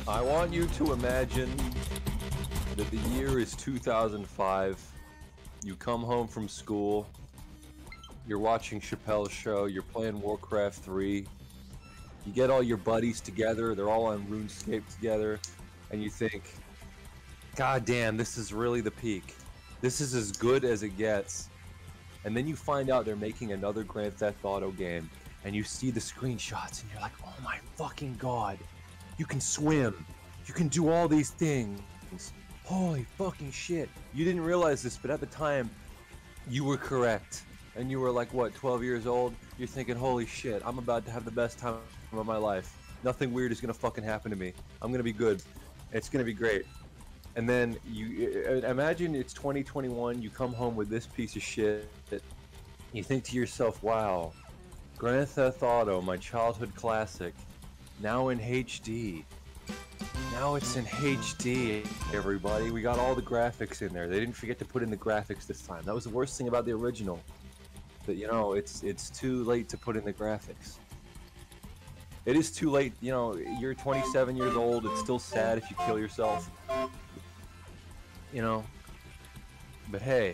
I want you to imagine that the year is 2005. You come home from school. You're watching Chappelle's show. You're playing Warcraft 3. You get all your buddies together. They're all on RuneScape together. And you think, God damn, this is really the peak. This is as good as it gets. And then you find out they're making another Grand Theft Auto game. And you see the screenshots and you're like, oh my fucking God. You can swim. You can do all these things. Holy fucking shit. You didn't realize this, but at the time, you were correct. And you were like, what, 12 years old? You're thinking, holy shit, I'm about to have the best time of my life. Nothing weird is gonna fucking happen to me. I'm gonna be good. It's gonna be great. And then you imagine it's 2021, you come home with this piece of shit. You think to yourself, wow, Grand Theft Auto, my childhood classic, now in HD. Now it's in HD, everybody. We got all the graphics in there. They didn't forget to put in the graphics this time. That was the worst thing about the original. That, you know, it's too late to put in the graphics. It is too late, you know, you're 27 years old, it's still sad if you kill yourself. You know? But hey,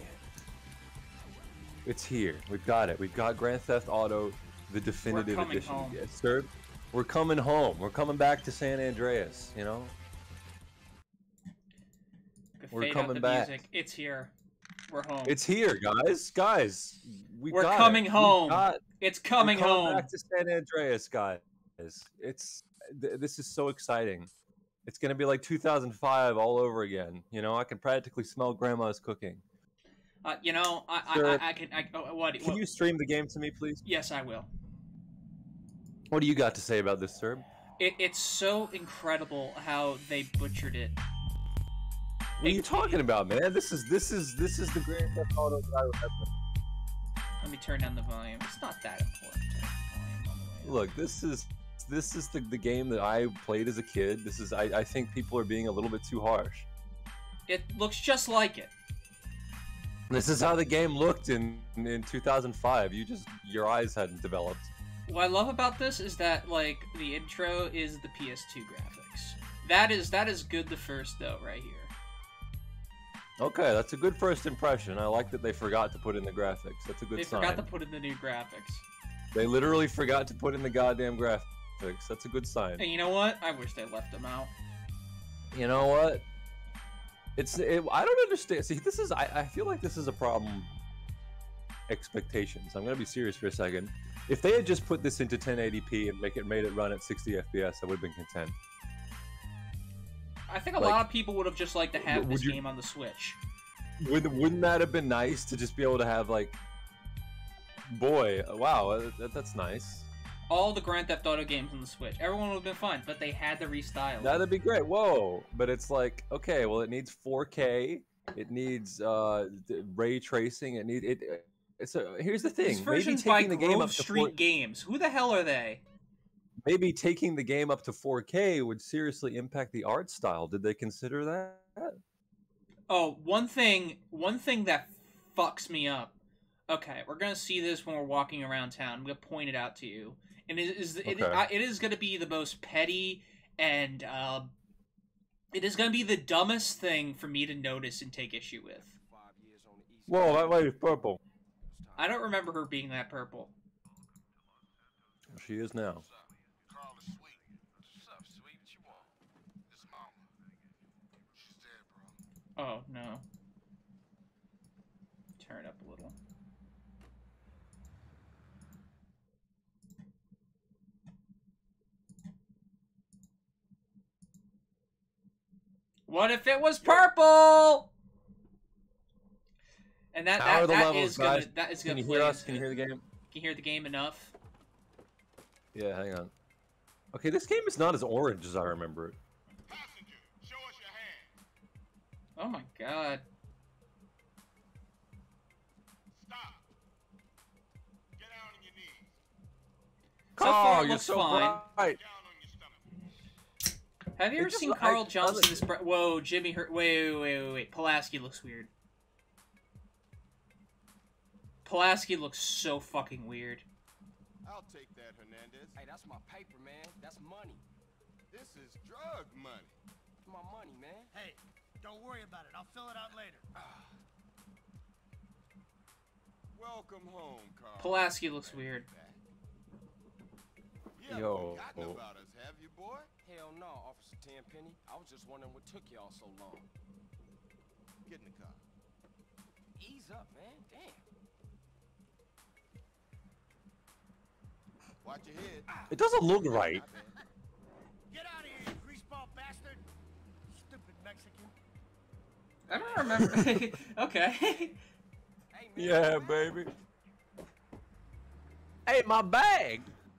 it's here. We've got it. We've got Grand Theft Auto, the definitive edition. Home. Yes, sir. We're coming home. We're coming back to San Andreas, you know? We're coming back. Music. It's here. We're home. It's here, guys. Guys, we're coming home. It's coming home. We're coming back to San Andreas, guys. This is so exciting. It's gonna be like 2005 all over again. You know, I can practically smell Grandma's cooking. You know, Sir, I can. What? Can you stream the game to me, please? Yes, I will. What do you got to say about this, sir? It's so incredible how they butchered it. What are you talking about, man? This is the Grand Theft Auto that I remember. Let me turn down the volume. It's not that important. Look, this is the game that I played as a kid. I think people are being a little bit too harsh. It looks just like it. This is how the game looked in 2005. Your eyes hadn't developed. What I love about this is that, like, the intro is the PS2 graphics. That is good the first, though, right here. Okay, that's a good first impression. I like that they forgot to put in the graphics. That's a good sign. They forgot to put in the new graphics. They literally forgot to put in the goddamn graphics. That's a good sign. And you know what? I wish they left them out. You know what? I don't understand. See, I feel like this is a problem. Expectations. I'm gonna be serious for a second. If they had just put this into 1080p and made it run at 60 FPS, I would have been content. I think a lot of people would have just liked to have this game on the Switch. Wouldn't that have been nice to just be able to have, like, boy, wow, that's nice. All the Grand Theft Auto games on the Switch. Everyone would have been fine, but they had to restyle it. That'd be great. Whoa, but it's like, okay, well, it needs 4K. It needs ray tracing. Here's the thing. These versions by Grove Street Games. Who the hell are they? Maybe taking the game up to 4K would seriously impact the art style. Did they consider that? Oh, one thing that fucks me up. Okay, we're gonna see this when we're walking around town. I'm gonna point it out to you, and it is gonna be the most petty and it is gonna be the dumbest thing for me to notice and take issue with. Whoa, that lady's purple. I don't remember her being that purple. She is now. Oh, no. Turn it up a little. What if it was purple? And that is gonna Can you hear us? Can you hear the game? Can you hear the game enough? Yeah, hang on. Okay, this game is not as orange as I remember it. Oh my god. Stop. Get down on your knees. So far, it you're looks so fine. bright. Down on your stomach. Have you ever seen Carl Johnson's... Whoa, Jimmy Hurt... Wait. Pulaski looks weird. Pulaski looks so fucking weird. I'll take that, Hernandez. Hey, that's my paper, man. That's money. This is drug money. My money, man. Hey, don't worry about it. I'll fill it out later. Welcome home, Carl. Pulaski looks weird. You haven't Yo. forgotten about us, have you, boy? Hell no, Officer Tenpenny. I was just wondering what took y'all so long. Get in the car. Ease up, man. Damn. Watch your head. It doesn't look right. Get out of here, you greaseball bastard! Stupid Mexican. I don't remember. Okay. Hey, man. Yeah, baby. Hey, my bag.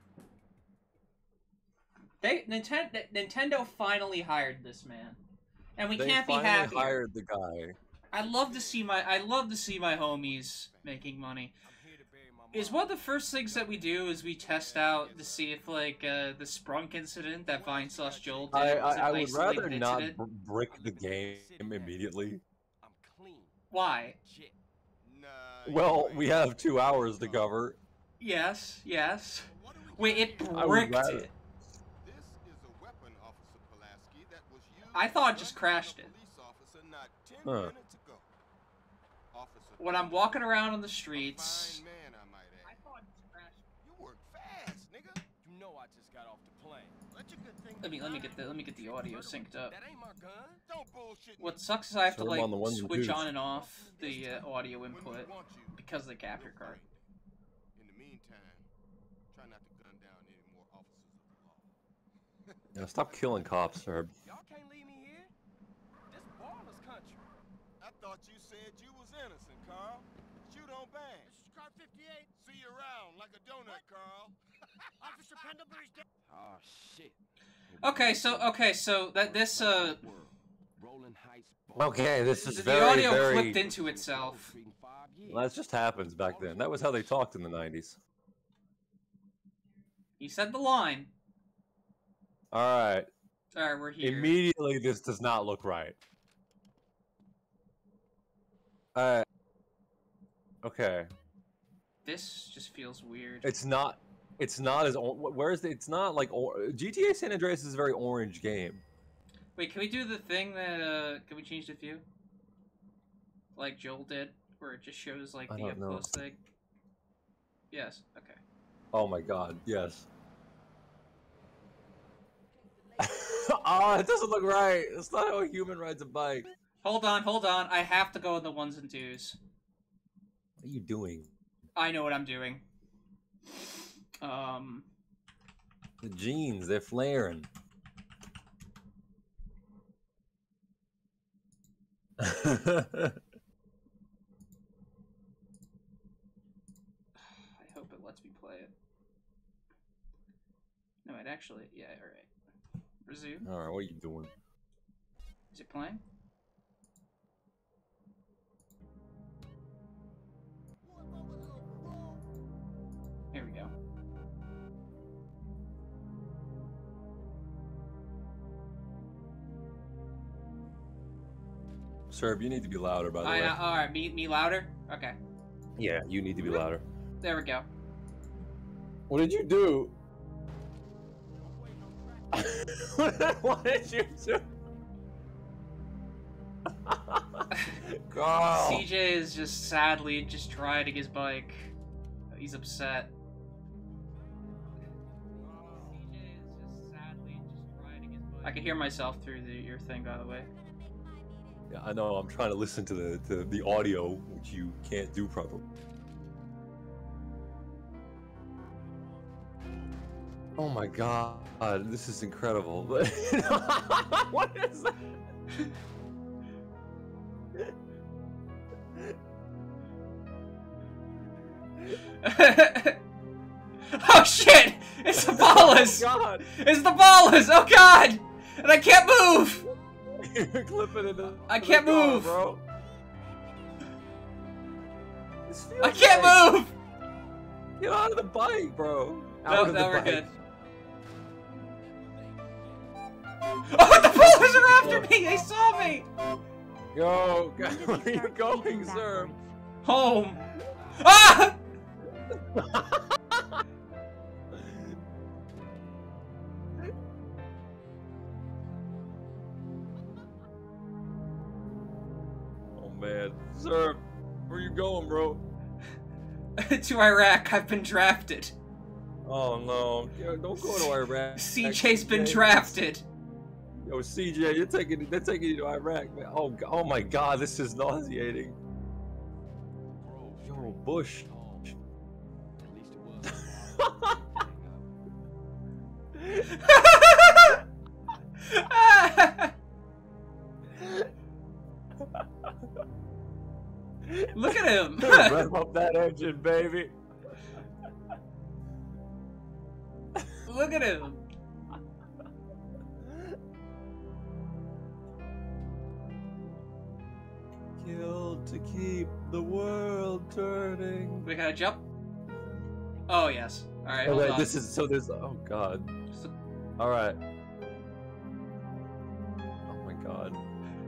Nintendo finally hired this man, and we They can't be finally happier. hired the guy. I love to see my homies making money. I'm here to bury my mom. Is one of the first things that we do is we test out to see if like the Sprunk incident that Vine/Joel did was an I would isolated rather not incident? brick the game immediately. I'm clean. Why? Shit. Nah. Well, you we ain't have got 2 it. hours to cover. Yes, yes. What do we Wait, got it here? I would bricked rather- it. This is a weapon, Officer Pulaski, that was used I thought it to just gun crashed a it. police officer not 10 Huh. minutes ago. Officer When I'm Pulaski, walking around on the a streets. fine man, I might add. thought it just crashed. You work fast, nigga. You know I just got off the plane. That's a good thing. Let me get the audio synced up. That ain't my gun. Don't bullshit me. What sucks is I have to Turn like on the ones and switch twos. on and off the audio When we input want you, because of the capture we'll card. bring. In the meantime, try not to gun down any more officers of the law. Yeah, stop killing cops, Herb. Y'all can't leave me here. This baller's country. I thought you said you was innocent, Carl. But you don't bang. This is car 58. See you around like a donut, Carl. Officer Pendlebury's dead. Oh shit. Okay, so that this Rolling Heights. Okay, this is the very, audio very. clipped into itself. Well, that just happens back then. That was how they talked in the 90s. He said the line. Alright. Alright, we're here. Immediately, this does not look right. Okay. This just feels weird. It's not as. Where's the. It's not like. GTA San Andreas is a very orange game. Wait, can we do the thing that, can we change the view? Like Joel did, where it just shows, like, I the don't know. up-close thing? Yes, okay. Oh my god, yes. Oh, it doesn't look right. It's not how a human rides a bike. Hold on, I have to go in the ones and twos. What are you doing? I know what I'm doing. The jeans, they're flaring. I hope it lets me play it. No, it actually, yeah, alright. Resume. Alright, what are you doing? Is it playing? Here we go. Sir, you need to be louder, by the way. Alright, me louder? Okay. Yeah, you need to be louder. There we go. What did you do? What did you do? Carl! CJ is just sadly just riding his bike. He's upset. CJ is just sadly just riding his bike. I can hear myself through your thing, by the way. Yeah, I know. I'm trying to listen to the audio, which you can't do properly. Oh my god, this is incredible. What is that? Oh shit! It's the ballas! Oh god! It's the ballas! Oh god! And I can't move! You're clipping it. I can't move. bro. This feels I can't like- move! Get out of the bike, bro. No, Out of no, the we're bike. good. Oh, the ballas are after me! They saw me! Yo, where are you going, sir? Home! Ah! To Iraq, I've been drafted. Oh no! Yo, don't go to Iraq. CJ's been drafted. Yo, CJ, they're taking you to Iraq, man. Oh my God, this is nauseating. Yo, Bush. At least it was. Look at him. Rev up that engine, baby. Look at him. Killed to keep the world turning. We gotta jump. Oh yes. All right. Okay, Hold on. this is so. There's. Oh God. All right. Oh my God.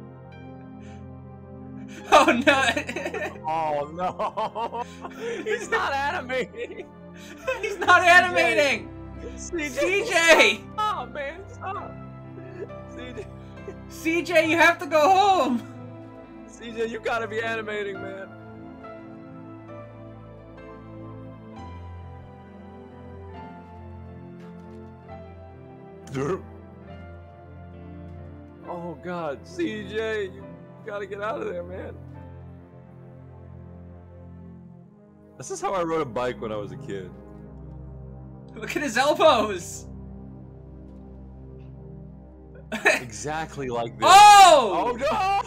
Oh no. Oh no. He's not animating. He's not animating. CJ. Oh man, stop. CJ. CJ, you have to go home. CJ, you gotta be animating, man. Oh God, CJ, you gotta get out of there, man. This is how I rode a bike when I was a kid. Look at his elbows. Exactly like this. Oh! Oh no!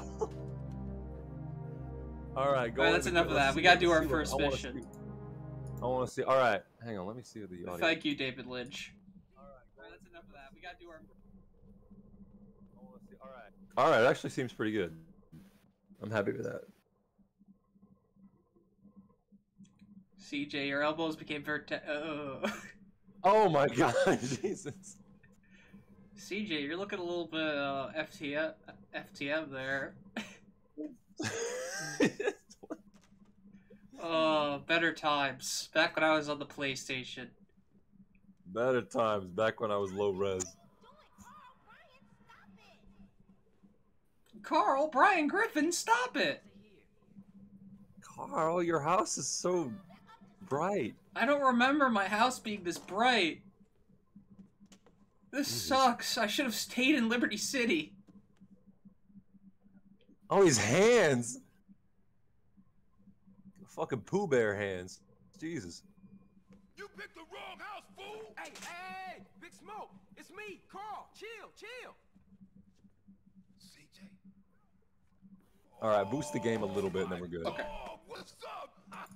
All right, go. All right, that's enough of that. We gotta do our first mission. I want to see. All right, hang on. Let me see the audio. Thank you, David Lynch. All right, that's enough of that. We gotta do our. All right, it actually seems pretty good. I'm happy with that. CJ, your elbows became Oh my God, Jesus. CJ, you're looking a little bit FTM there. Oh, better times. Back when I was on the PlayStation. Better times, back when I was low res. Carl, Brian Griffin, stop it! Carl, your house is so bright. I don't remember my house being this bright. This sucks. I should have stayed in Liberty City. Oh, his hands. Fucking Pooh Bear hands. Jesus. You picked the wrong house, fool! Hey, hey, Big Smoke! It's me, Carl! Chill, chill! CJ. All right, boost the game a little bit and then we're good. Okay. Oh, what's up?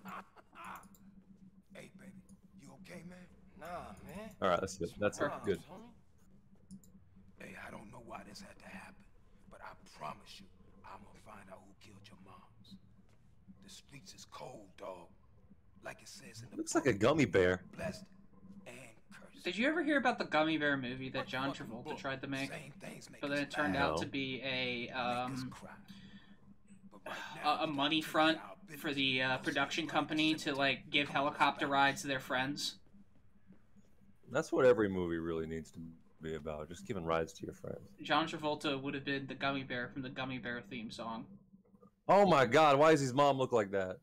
Hey, baby, you okay, man? Nah, man. All right, that's good. That's Nah, good. homie. Hey, I don't know why this had to happen, but I promise you, I'm gonna find out who killed your moms. The streets is cold, dog. Like it says in the Looks like a gummy bear. blessed and cursed. Did you ever hear about the Gummy Bear movie that John Travolta tried to make? Same things make But then us it turned laugh, out No. to be make us cry. But right now, a money front for the production company to like give helicopter rides to their friends. That's what every movie really needs to be about. Just giving rides to your friends. John Travolta would have been the Gummy Bear from the Gummy Bear theme song. Oh my God, why does his mom look like that?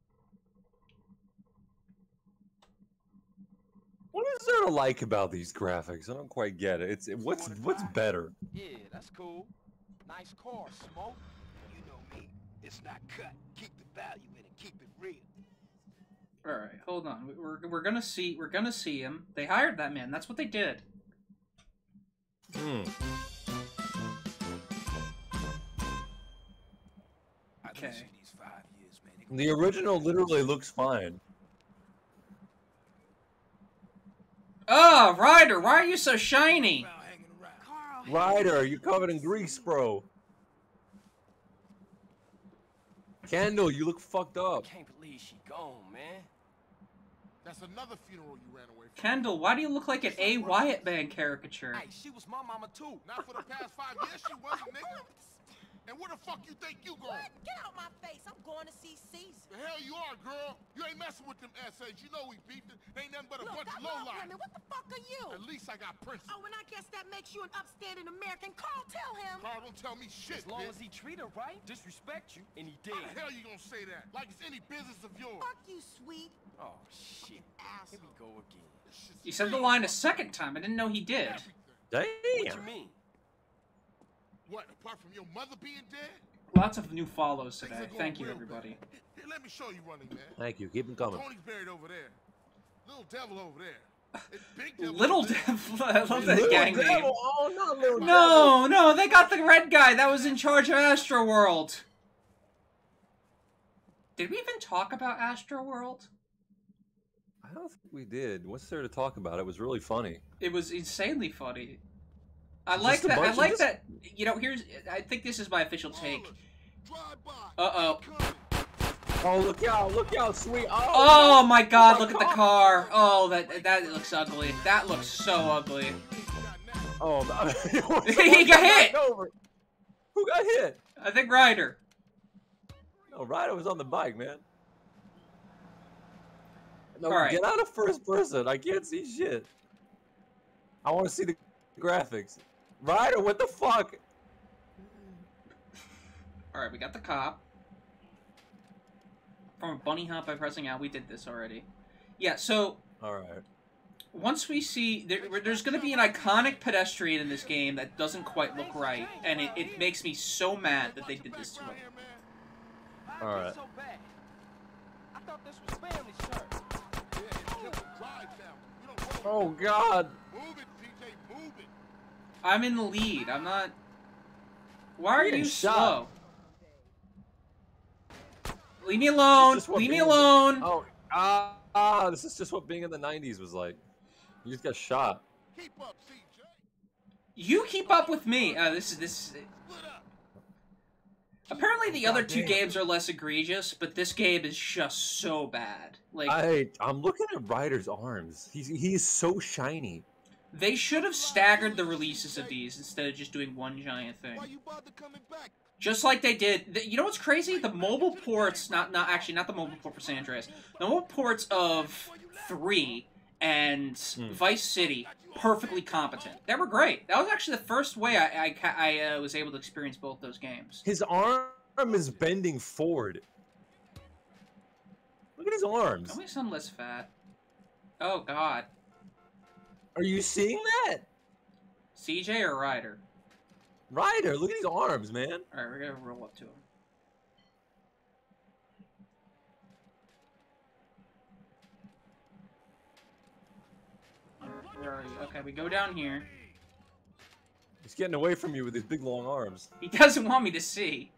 What is there to like about these graphics? I don't quite get it. What's better? Yeah, that's cool. Nice car, Smoke. You know me. It's not cut. Keep the value in it. Keep it real. All right, hold on. We're gonna see him. They hired that man. That's what they did. Hmm. I've Okay. seen these 5 years, man. The original literally looks fine. Oh, Ryder, why are you so shiny? Around hanging around. Carl. Ryder, you're covered in grease, bro. Kendall, you look fucked up. Can't believe she gone, man. That's another funeral you ran away from. Kendall, why do you look like an A. Wyatt Band caricature? Hey, she was my mama too. Not for the past 5 years, she wasn't, nigga. And where the fuck you think you going? What? Get out my face. I'm going to see Caesar. The hell you are, girl. You ain't messing with them ass says, you know we beefed it. They ain't nothing but a Look, bunch I of low love life. women. What the fuck are you? At least I got principles. Oh, and I guess that makes you an upstanding American. Carl, tell him. Carl, don't tell me shit, As long bitch. as he treat her right, disrespect you, and he did. How the hell you gonna say that? Like it's any business of yours. Fuck you, sweet Oh, shit. Here asshole. we go again. This shit's He said the line a second time. I didn't know he did. everything. What you Damn. mean? What, apart from your mother being dead? Lots of new follows Things are today. going Thank you, real everybody. bad. Here, let me show you running, man. Thank you. Keep them coming. Tony's buried over there. Little devil over there. And Big Devil Little over there. Devil. I love that Little gang name. Devil. Oh, not Little Devil. No, no, they got the red guy that was in charge of Astroworld. Did we even talk about Astroworld? I don't think we did. What's there to talk about? It was really funny. It was insanely funny. I Just like a that. I bunch of like this- that. You know, here's. I think this is my official take. Drive by. Uh-oh. Coming. Oh, look out, sweet. Oh my God! Look at the car. Oh, that looks ugly. That looks so ugly. Oh, He got hit! Over. Who got hit? I think Ryder. No, Ryder was on the bike, man. No, All right. get out of first person. I can't see shit. I want to see the graphics. Ryder, what the fuck? All right, we got the cop. From a bunny hop by pressing out. We did this already. Yeah. So All right. once we see there's going to be an iconic pedestrian in this game that doesn't quite look right, and it makes me so mad that they did this to him. Why All is it right. so bad? I thought this was family shirt. Oh God. Move it, PJ, move it. I'm in the lead. I'm not. Why are Getting you shot. slow? Leave me alone. This is what Leave me being- alone. Oh, this is just what being in the 90s was like. You just got shot. Keep up, CJ. You keep up with me. This is. Split up. Apparently, the other two Goddamn. games are less egregious, but this game is just so bad. Like I'm looking at Ryder's arms. He's so shiny. they should have staggered the releases of these instead of just doing one giant thing. Why you bother coming back? Just like they did. You know what's crazy? The mobile ports, not the mobile port for San Andreas. The mobile ports of 3 and Vice City, perfectly competent. They were great. That was actually the first way I was able to experience both those games. His arm is bending forward. Look at his arms. Don't make sound less fat. Oh God. Are you seeing that? CJ or Ryder? Ryder, look at his arms, man. Alright, we're gonna roll up to him. Where are you? Okay, we go down here. He's getting away from you with his big long arms. He doesn't want me to see.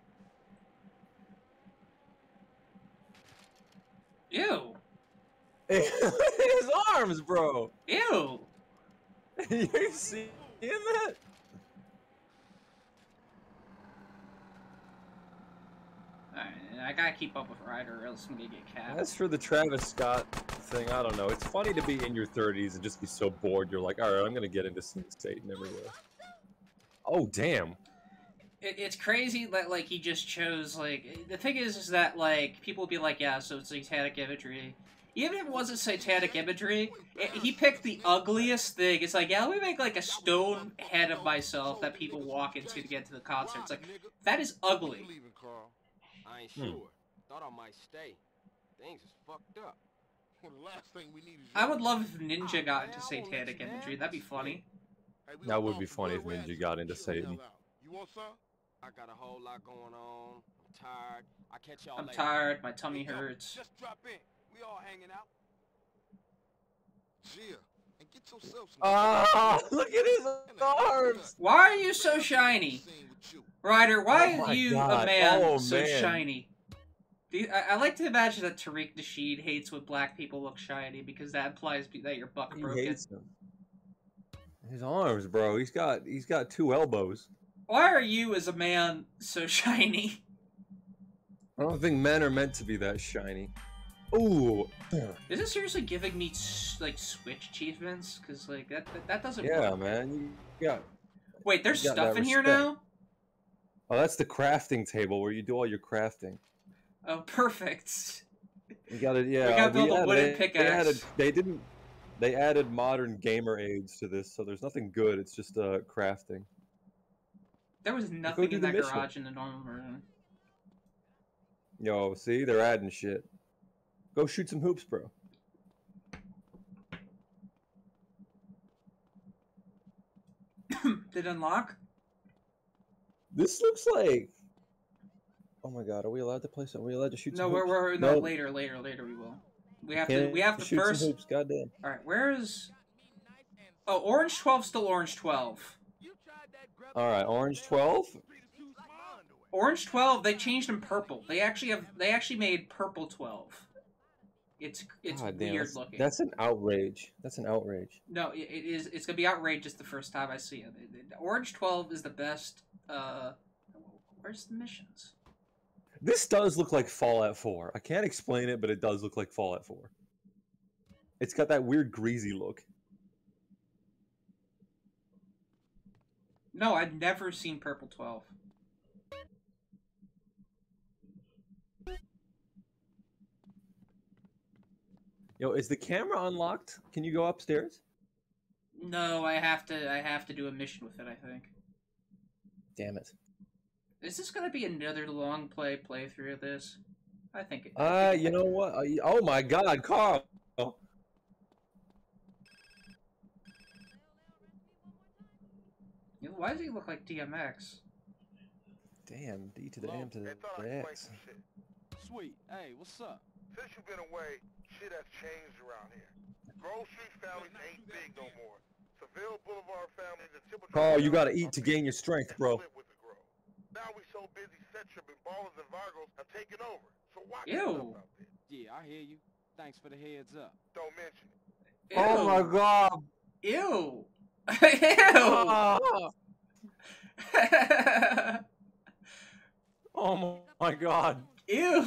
Ew. His arms, bro. Ew. You seeing that? Alright, I gotta keep up with Ryder or else I'm gonna get capped. As for the Travis Scott thing, I don't know. It's funny to be in your 30s and just be so bored. You're like, all right, I'm gonna get into Satan everywhere. Oh, damn. It's crazy that, like, he just chose, like... The thing is that, like, people will be like, yeah, so it's satanic imagery. Even if it wasn't satanic imagery, he picked the ugliest thing. It's like, yeah, let me make, like, a stone head of myself that people walk into to get to the concert. It's like, that is ugly. Leaving, Carl. I ain't sure. Thought I might stay. Things is fucked up. Well, the last thing we need is I would love if Ninja got into satanic imagery. That'd be funny. Hey, we That gonna would go be for funny if where we're Ninja at. got into Chill the hell Satan. out. You want some? I got a whole lot going on. I'm tired. I catch y'all I'm later. tired. My tummy hurts. Just drop in. We all hanging out. Gia, and get yourself some. Ah, look at his arms. Why are you so shiny? Ryder, why Oh are my you a God. man Oh, so man. shiny? I like to imagine that Tariq Nasheed hates when black people look shiny because that implies that you're buck He broken. hates him. His arms, bro. He's got 2 elbows. Why are you, as a man, so shiny? I don't think men are meant to be that shiny. Ooh. Is it seriously giving me like Switch achievements? Because like that doesn't Yeah, work. man. You got. Wait, there's you got stuff that in here respect. now. Oh, that's the crafting table where you do all your crafting. Oh, perfect. We got it. Yeah, we got to build a wooden pickaxe. They added modern gamer aids to this, so there's nothing good. It's just crafting. There was nothing in that garage in the normal version. Yo, see, they're adding shit. Go shoot some hoops, bro. Did it unlock? This looks like. Oh my god, are we allowed to play some? Are we allowed to shoot some hoops? No, later we will. We have to shoot first. Some hoops, goddamn. All right, where is? Oh, Orange 12 still Orange 12. All right, Orange 12. Orange 12. They changed them purple. They actually made purple 12. It's weird looking. That's an outrage. That's an outrage. No, it is. It's gonna be outrageous the first time I see it. Orange 12 is the best. Where's the missions? This does look like Fallout 4. I can't explain it, but it does look like Fallout 4. It's got that weird greasy look. No, I've never seen Purple 12. Yo, is the camera unlocked? Can you go upstairs? No, I have to do a mission with it, I think. Damn it. Is this gonna be another long playthrough of this? I think it. You know what? Oh my God, Carl! Why does he look like DMX? Damn, D to the M to the X. Sweet. Hey, what's up? Since you've been away, shit has changed around here. Grove Street families ain't big no more. Seville Boulevard families and Tipper. Carl, you gotta eat to gain your strength, bro. Now we so busy, Setchup and Ballers and Vargos have taken over. So why Ew. out there? Yeah, I hear you. Thanks for the heads up. Don't mention it. Ew. Oh my God! Ew! Ew! Oh my God! Ew!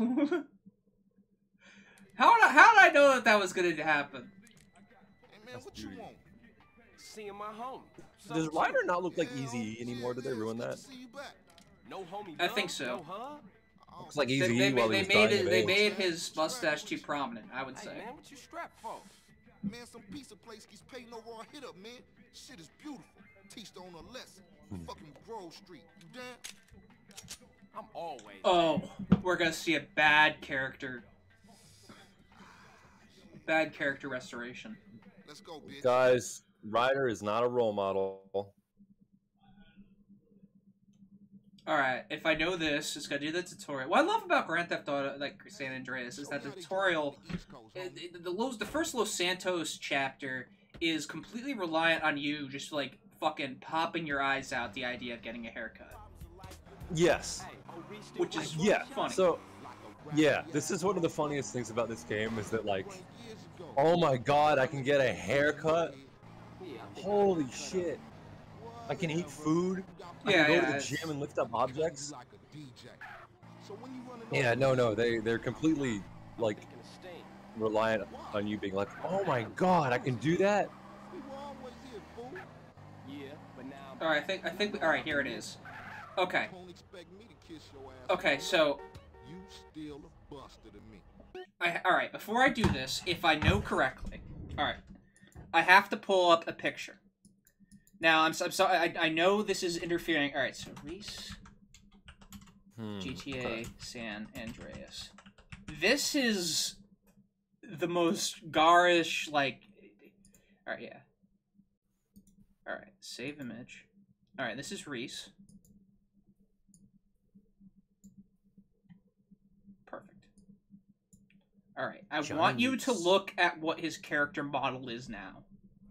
How did I know that was gonna happen? Hey man, what you want? Seeing my home. Does Ryder not look like Easy anymore? Did they ruin that? No homie. I think so. Looks like Easy They they made his mustache too prominent, I would say. Hey man, what you strapped for? Man, some pizza place keeps paying no raw hit up, man. Shit is beautiful. Teach the owner a lesson. Fucking Grove Street. You down? I'm always. Oh, we're gonna see a bad character. Bad character restoration. Let's go, bitch. Guys, Ryder is not a role model. Alright, if I know this, it's gonna do the tutorial. What I love about Grand Theft Auto, like San Andreas, is that the tutorial, the first Los Santos chapter is completely reliant on you just, like, fucking popping your eyes out the idea of getting a haircut. Yes. Which is funny. So, yeah, this is one of the funniest things about this game is that, like, oh my God, I can get a haircut? Holy shit. I can eat food? I can go to the gym and lift up objects? Yeah, no, they're completely, like, reliant on you being like, oh my God, I can do that? Alright, I think, alright, here it is. Okay. Okay, so... Alright, before I do this, if I know correctly, alright, I have to pull up a picture. Now, I'm sorry, I know this is interfering. Alright, so Reese, GTA San Andreas. This is the most garish, like... Alright, yeah. Alright, save image. Alright, this is Reese. Perfect. Alright, I want you to look at what his character model is now.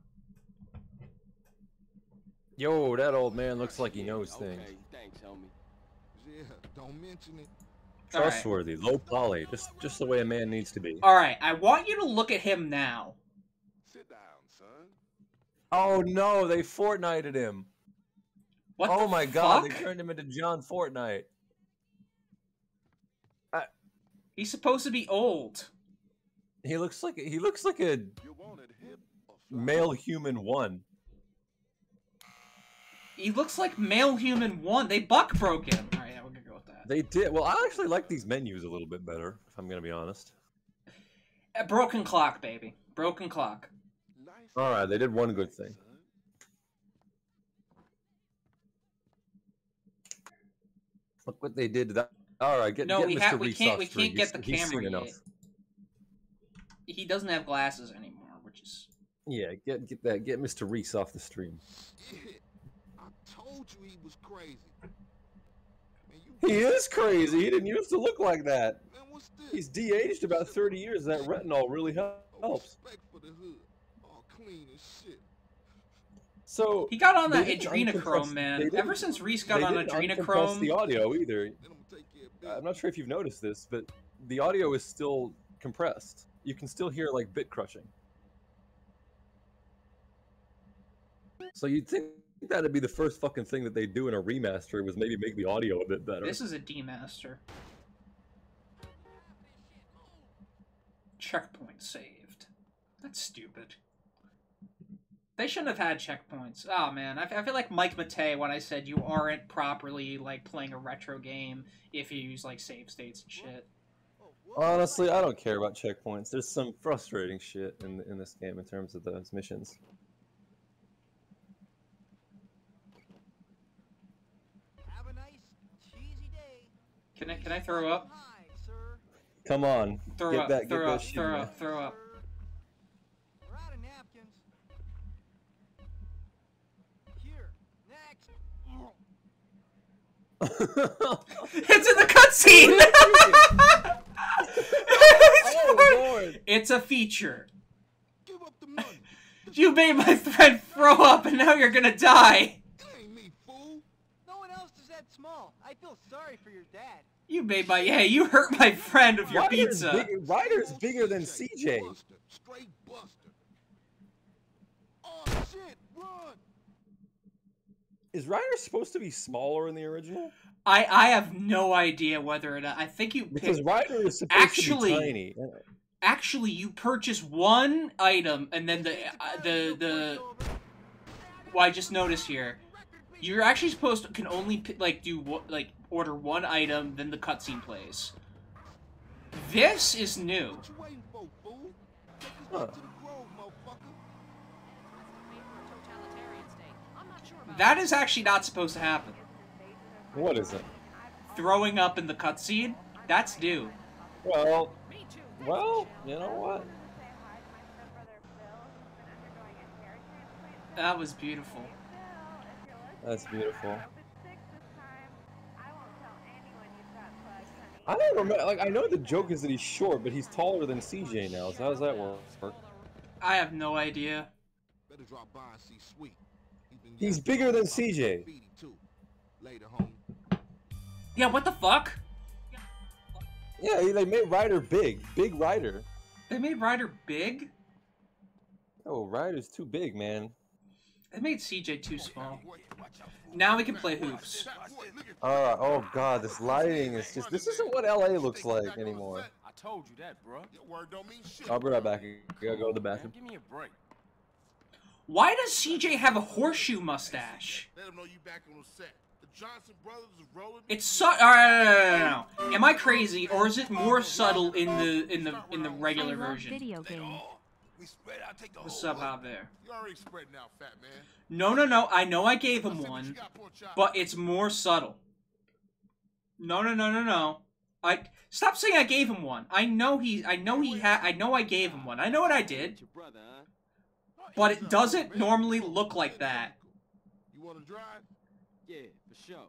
Yo, that old man looks like he knows things. Thanks, homie. Yeah, don't mention it. Trustworthy, low poly, just the way a man needs to be. Alright, I want you to look at him now. Sit down, son. Oh no, they Fortnited him. What oh the my fuck? God, they turned him into John Fortnite. He's supposed to be old. He looks like a male human 1. He looks like male human 1. They buck broke him. Alright, yeah, we're gonna go with that. They did. Well, I actually like these menus a little bit better, if I'm gonna be honest. A broken clock, baby. Broken clock. All right, they did one good thing. Look what they did to that. All right, get Mr. Reese off we screen. can't get the camera yet. enough. He doesn't have glasses anymore, which is... Yeah, get Mr. Reese off the stream. Shit. I told you he was crazy. He is crazy. He didn't used to look like that. Man, what's this? He's de-aged about 30 years. That retinol really helps. Respect for the hood. All clean as shit. So he got on that adrenochrome, man. Ever since Reese got on adrenochrome, the audio either. I'm not sure if you've noticed this, but the audio is still compressed. You can still hear like bit crushing. So you'd think that'd be the first fucking thing that they do in a remaster was maybe make the audio a bit better. This is a demaster. Checkpoint saved. That's stupid. They shouldn't have had checkpoints. Oh man, I feel like Mike Matei when I said you aren't properly like playing a retro game if you use like save states and shit. Honestly, I don't care about checkpoints. There's some frustrating shit in this game in terms of those missions. Have a nice, cheesy day. Can I throw up? Hi, sir. Come on, Throw get up, that, throw get up, that shit throw in up, throw up. We're out of napkins. Here, next. It's in the cutscene. Oh Lord! It's a feature. Give up the money. You made my friend throw up, and now you're gonna die. It ain't me, fool. No one else is that small. I feel sorry for your dad. You made my you hurt my friend with your pizza. Ryder's bigger than CJ. Buster. Straight Buster. Oh shit, run. Is Ryder supposed to be smaller in the original? I have no idea whether or not. I think you because Ryder is supposed to be tiny. Actually, you purchase one item and then the. Well, I just noticed here, you're actually supposed to can only like do like order one item, then the cutscene plays. This is new. What you waiting for, fool? Take us Huh. back to the grove, motherfucker. That is actually not supposed to happen. What is it? Throwing up in the cutscene? That's new. Well, you know what? That was beautiful. That's beautiful. I don't remember. Like, I know the joke is that he's short, but he's taller than CJ now. So how does that work? I have no idea. Better drop by and see Sweet. He's bigger than CJ. Later, homie. Yeah, what the fuck? Yeah, they made Ryder big. Big Ryder. They made Ryder big? Oh, Ryder's too big, man. They made CJ too small. Now we can play hoops. Oh god, this lighting is just... This isn't what LA looks like anymore. I told you that, bro. Your word don't mean shit. I'll be right back. I gotta go to the bathroom. Give me a break. Why does CJ have a horseshoe mustache? Let them know you back on the set. The Johnson brothers is rolling. It's Alright, no. Am I crazy, or is it more subtle in the regular version? Video games. We spread out, take the What's whole up out there? You already spreading out, fat man. No. I know I gave him one, but it's more subtle. No. Stop saying I gave him one. I know I gave him one. I know what I did. But it doesn't normally look like that. You want to drive? Yeah, for sure.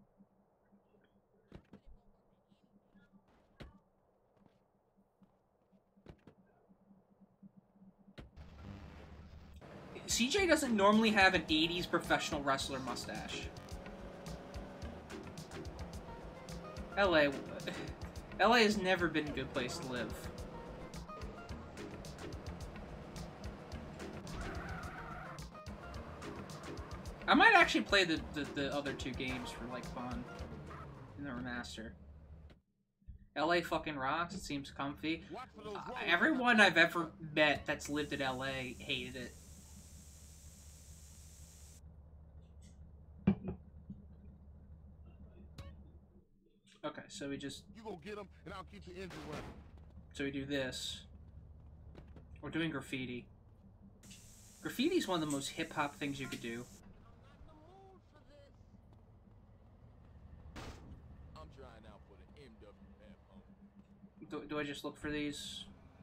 CJ doesn't normally have an 80s professional wrestler mustache. LA has never been a good place to live. I might actually play the other two games for like fun in the remaster. LA fucking rocks. It seems comfy. Everyone I've ever met that's lived in LA hated it. Okay, so we just... You go get them, and I'll keep the engine running. So we do this. We're doing graffiti. Graffiti's one of the most hip-hop things you could do. I'm trying out for the MWF. Do I just look for these?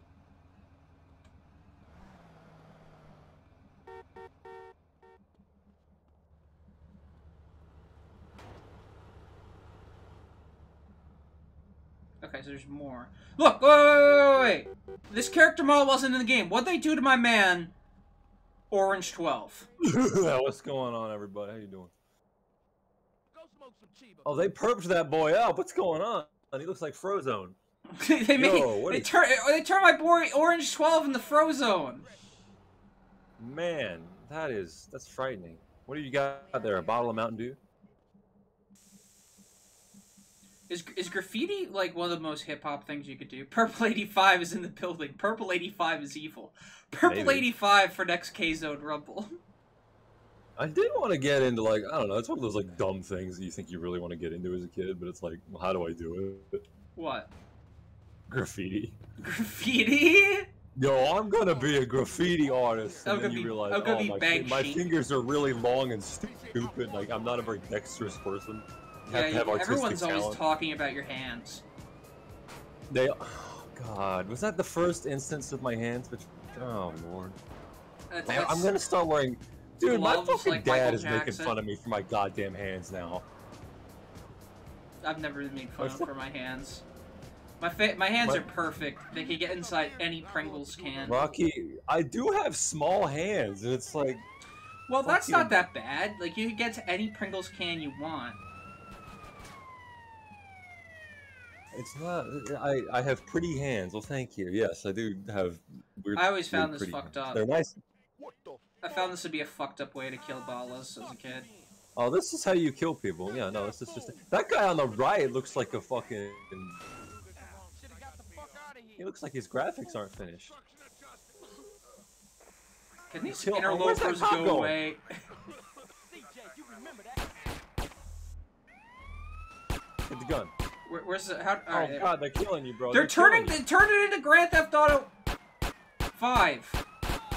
Okay, so there's more. Look! Wait! This character model wasn't in the game. What'd they do to my man, Orange 12? What's going on, everybody? How you doing? Go smoke some Chiba. Oh, they perped that boy out. What's going on? He looks like Frozone. they turn my boy Orange 12 in the Frozone. Man, that's frightening. What do you got there? A bottle of Mountain Dew? Is graffiti like one of the most hip hop things you could do? Purple 85 is in the building. Purple 85 is evil. Purple Maybe. 85 for next K-Zone Rumble. I did want to get into, like, I don't know, it's one of those, like, dumb things that you think you really want to get into as a kid, but it's like, well, how do I do it? What? Graffiti. Graffiti? Yo, I'm gonna be a graffiti artist, and then you realize, my fingers are really long and stupid, like, I'm not a very dexterous person. Everyone's always talking about your hands. Oh, God, was that the first instance of my hands? Oh, Lord. I'm gonna start wearing... Dude, my fucking like dad is making fun of me for my goddamn hands now. I've never been made fun of for my hands. My hands are perfect. They can get inside any Pringles can. Rocky, I do have small hands, and it's like... Well, that's not that bad. Like, you can get to any Pringles can you want. It's not... I have pretty hands. Well, thank you. Yes, I do have weird... I always found this fucked up. They're nice. I found this would be a fucked up way to kill Ballas as a kid. Oh, this is how you kill people. Yeah, no, this is just... That guy on the right looks like a fucking... He looks like his graphics aren't finished. Can these interlopers go away? Get the gun. Where's the... How, oh, right, God, they're killing you, bro. They turned it into Grand Theft Auto 5.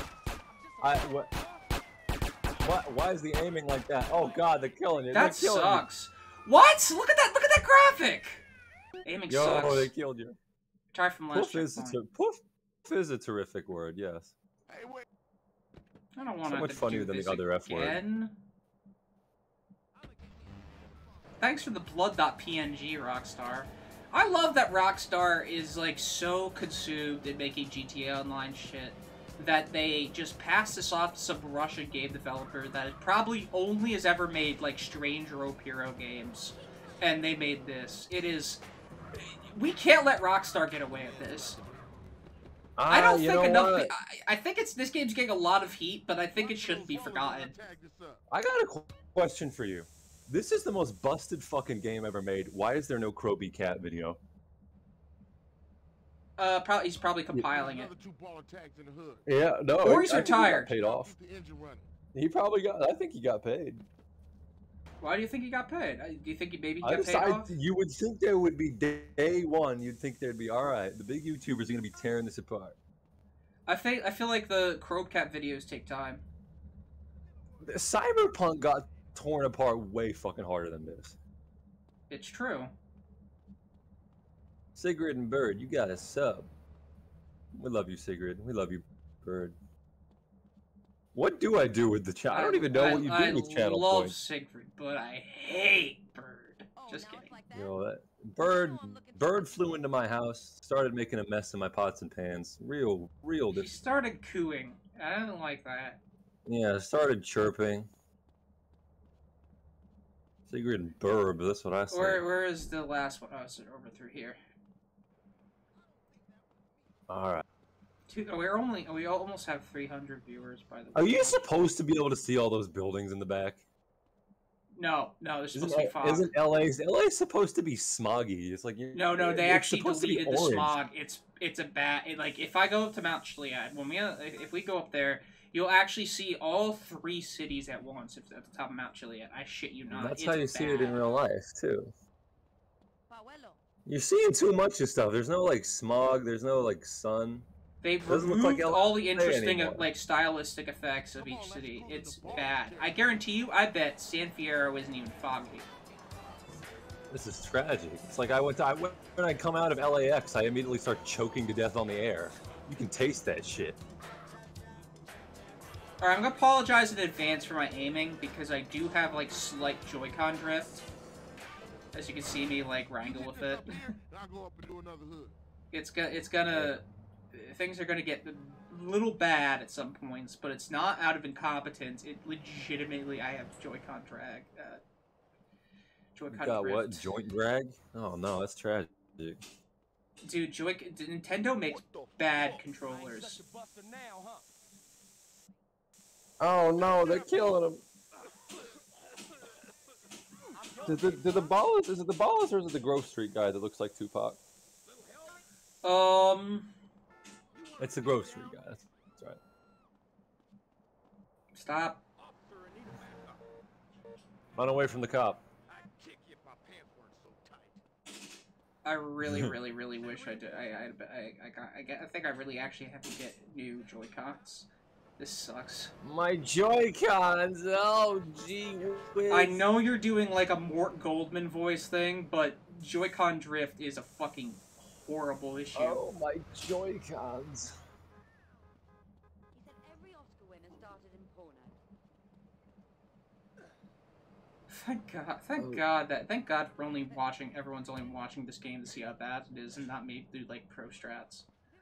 Why is the aiming like that? Oh God, they're killing you. That sucks. What? Look at that graphic. Aiming sucks. Oh, they killed you. Try from last. Poof is a terrific word. Yes. I don't want so much funnier than the other F word. Thanks for the blood.png, Rockstar. I love that Rockstar is like so consumed in making GTA Online shit that they just pass this off to some Russian game developer that probably only has ever made, like, Strange Rope Hero games. And they made this. It is... We can't let Rockstar get away with this. I don't think enough... I think this game's getting a lot of heat, but I think it shouldn't be forgotten. I got a question for you. This is the most busted fucking game ever made. Why is there no Kroby Cat video? He's probably compiling it. Yeah, no. Or he's retired. He got paid off. He probably got... I think he got paid. Why do you think he got paid? Do you think maybe he got paid off? You would think there would be day one. You'd think there'd be, all right, the big YouTubers are going to be tearing this apart. I feel like the Krobecat videos take time. Cyberpunk got torn apart way fucking harder than this. It's true. Sigrid and Bird, you got a sub. We love you, Sigrid. We love you, Bird. What do I do with the channel? I don't even know what you do with channel points. I love Sigrid, but I hate Bird. Just kidding. You know, Bird flew into my house, started making a mess in my pots and pans. Real. He started cooing. I don't like that. Yeah, started chirping. Sigrid and Burb, that's what I said. Where is the last one? Oh, it's over through here. Alright. We almost have 300 viewers, by the way. Are you supposed to be able to see all those buildings in the back? No, they're supposed to be fog. Isn't LA's supposed to be smoggy? It's like no, they actually deleted the smog. It's a bad. Like if I go up to Mount Chiliad, if we go up there, you'll actually see all 3 cities at once. If at the top of Mount Chiliad, I shit you not. That's how you see it in real life too. You're seeing too much of stuff. There's no like smog. There's no like sun. They've removed all the interesting, like, stylistic effects of each city. It's bad. I guarantee you, I bet San Fierro isn't even foggy. This is tragic. It's like when I come out of LAX, I immediately start choking to death on the air. You can taste that shit. Alright, I'm gonna apologize in advance for my aiming, because I do have, like, slight Joy-Con drift. As you can see me, like, wrangle with it. It's gonna... Things are gonna get a little bad at some points, but it's not out of incompetence. It legitimately, I have Joy-Con drag. Joy-Con got drift. what? Joint drag? Oh no, that's tragic. Dude, Nintendo makes bad controllers. Oh no, they're killing him. Is it the Ballas or is it the Grove Street guy that looks like Tupac? It's the Grove Street guy. That's right. Stop. Run away from the cop. I really, really, really wish I did. I think I really actually have to get new Joy-Cons. This sucks. My Joy-Cons! Oh, gee whiz. I know you're doing like a Mort Goldman voice thing, but Joy-Con drift is a fucking horrible issue. Oh, my Joy-Cons. He said every Oscar winner started in porno. Thank God for everyone's only watching this game to see how bad it is and not me do like pro strats.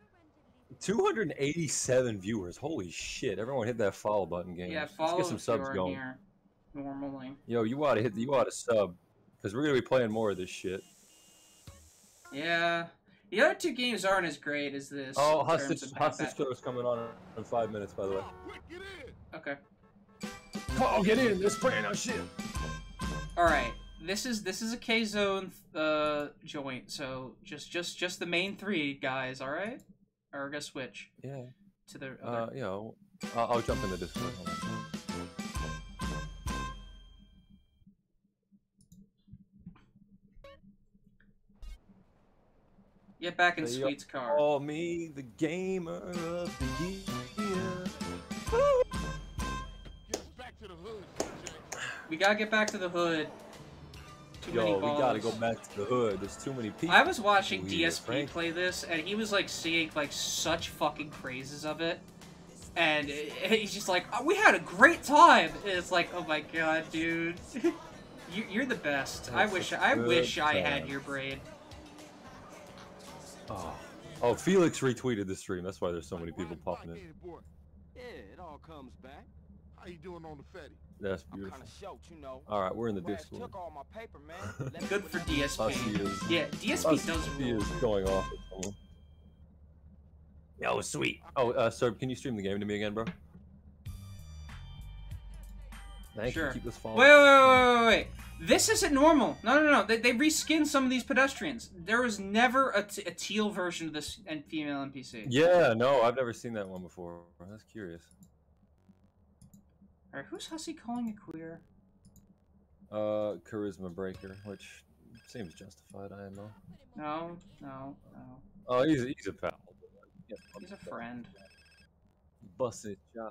287 viewers. Holy shit! Everyone hit that follow button, game. Yeah, follow. Let's get some subs going. Here normally. Yo, you ought to sub, because we're gonna be playing more of this shit. Yeah, the other two games aren't as great as this. Oh, Hostage Killer is coming on in 5 minutes, by the way. Okay. Oh, get in! They're spraying our shit. All right. This is a K-Zone joint, so just the main three guys. All right. Or we're gonna switch. Yeah. To the other. You know, I'll jump in the Discord. Get back in Sweet's car. Call me the gamer of the year. We gotta get back to the hood. We gotta go back to the hood. There's too many people. I was watching DSP play this, and he was like singing like such fucking praises of it, and he's just like, oh, "We had a great time." And it's like, "Oh my god, dude, you're the best." I wish I had your brain. Oh, Felix retweeted the stream. That's why there's so many people popping in. Yeah, it all comes back. How you doing on the fatty? That's beautiful. You know. Alright, we're in the Discord. Took all my paper, man. Good for DSP. Yeah, DSP does rule. Is going off with someone. Yo, sweet. Oh, sir, can you stream the game to me again, bro? Thank you. Keep this following. Wait. This isn't normal. No. They reskinned some of these pedestrians. There was never a teal version of this female NPC. Yeah, no, I've never seen that one before. That's curious. Alright, who's Hussy calling a queer? Charisma Breaker, which seems justified, IMO. No. Oh, he's a pal. He's a friend. Busted shot.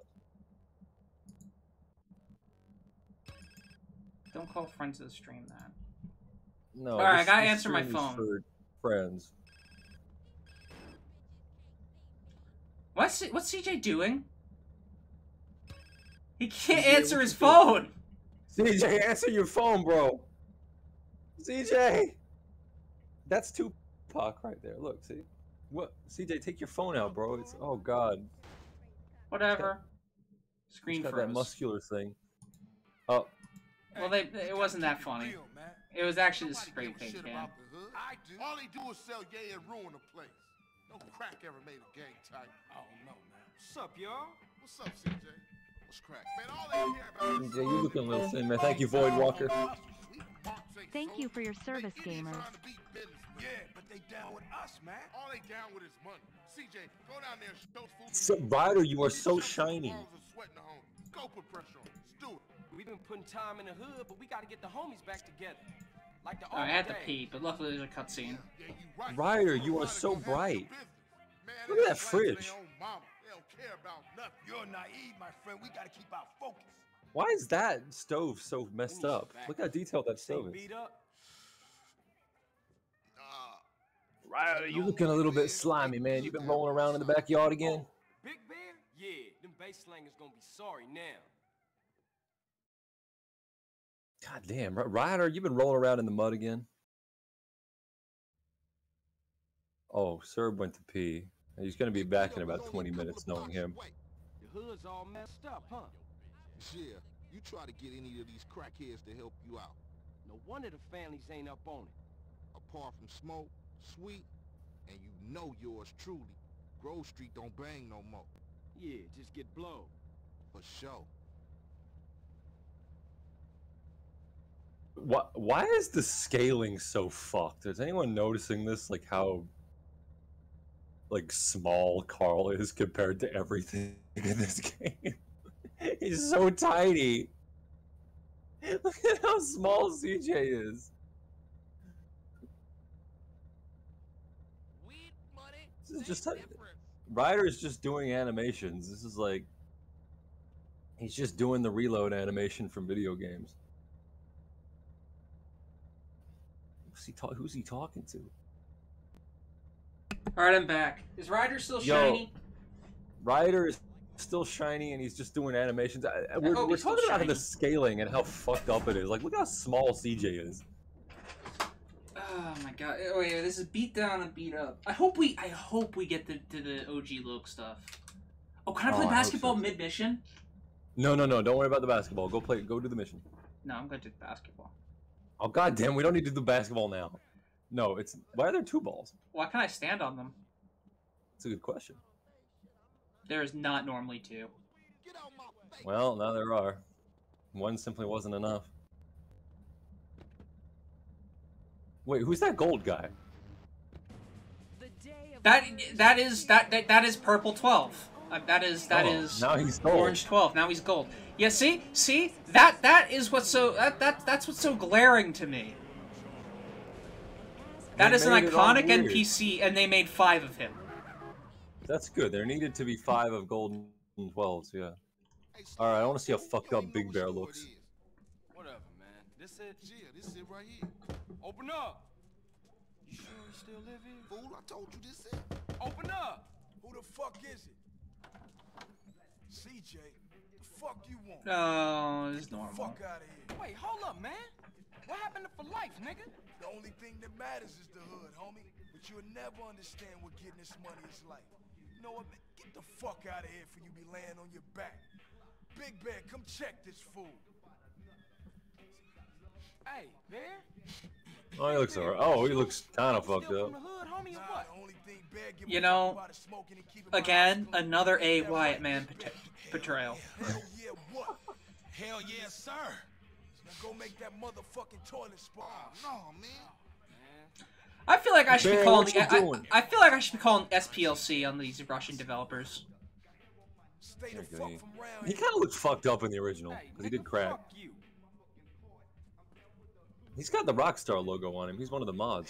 Don't call friends of the stream that. No. Alright, I gotta answer my phone. For friends. What's CJ doing? He can't answer his phone! CJ, answer your phone, bro! CJ! That's Tupac right there. Look, see? What? CJ, take your phone out, bro. It's... Oh, God. Whatever. Screen got froze. That muscular thing. Oh. Well, it wasn't that funny. It was actually the spray paint can. All they do is sell yay and ruin the place. No crack ever made a gang type. I don't know, man. What's up, y'all? What's up, CJ? What's crack? Man, all they hear about is... CJ, you looking a little thin, man. Thank you, Void Walker. Thank you for your service, gamers. Yeah, but they down with us, man. All they down with is money. CJ, go down there and show food. So, Ryder, you are so shiny. Go put pressure on. Let's do it. We've been putting time in the hood, but we gotta get the homies back together. Like the I had to pee, but luckily there's a cutscene. Ryder, you are so bright. Man, Look at that fridge. They don't care about nothing. You're naive, my friend. We gotta keep our focus. Why is that stove so messed up? Look how detailed that stove is. Beat up. Ryder, you looking a little bit slimy, man. You've been rolling around in the backyard again? Big Bear? Yeah, them base slangers gonna be sorry now. God damn, Ryder, you've been rolling around in the mud again? Oh, Serb went to pee. He's going to be back in about 20 minutes, knowing him. The hood's all messed up, huh? Yeah, you try to get any of these crackheads to help you out. No wonder the families ain't up on it. Apart from Smoke, Sweet, and you know yours truly, Grove Street don't bang no more. Yeah, just get blown. For sure. Why is the scaling so fucked? Is anyone noticing this? Like how small Carl is compared to everything in this game. He's so tiny. Look at how small CJ is. This is just Ryder's just doing animations. This is like he's just doing the reload animation from video games. Who's he talking to? Alright, I'm back. Is Ryder still shiny? Ryder is still shiny and he's just doing animations. We're talking about the scaling and how fucked up it is. Like, look how small CJ is. Oh my god. Oh yeah, this is beat down and beat up. I hope we get to the OG Loke stuff. Oh, can I play basketball mid-mission? No. Don't worry about the basketball. Go do the mission. No, I'm going to do the basketball. Oh goddamn, we don't need to do basketball now. No, why are there 2 balls? Why can't I stand on them? That's a good question. There is not normally 2. Well, now there are. 1 simply wasn't enough. Wait, who's that gold guy? That is purple 12. That is now he's gold. Orange 12. Now he's gold. Yeah, see, that is what's so that's what's so glaring to me. That is an iconic NPC, and they made 5 of him. That's good. There needed to be 5 of golden 12s. Yeah. All right, I want to see how fucked up Big Bear looks. Whatever, man. This it? Yeah, this it right here. Open up. You sure you still live here? Fool, I told you this it. Open up. Who the fuck is it? CJ, the fuck you want? No, it's normal. Fuck out of here. Wait, hold up, man. What happened to For Life, nigga? The only thing that matters is the hood, homie. But you'll never understand what getting this money is like. You know what, man? Get the fuck out of here before you be laying on your back. Big Bear, come check this fool. Hey, Bear? Oh, he looks alright. Oh, he looks kind of fucked up. You know, again, another A. Wyatt Man portrayal. Hell yeah, what? Hell yeah, sir. Now go make that motherfucking toilet splash. No, man. I feel like I should be calling I feel like I should be calling SPLC on these Russian developers. He kind of looks fucked up in the original because he did crack. He's got the Rockstar logo on him. He's one of the mods.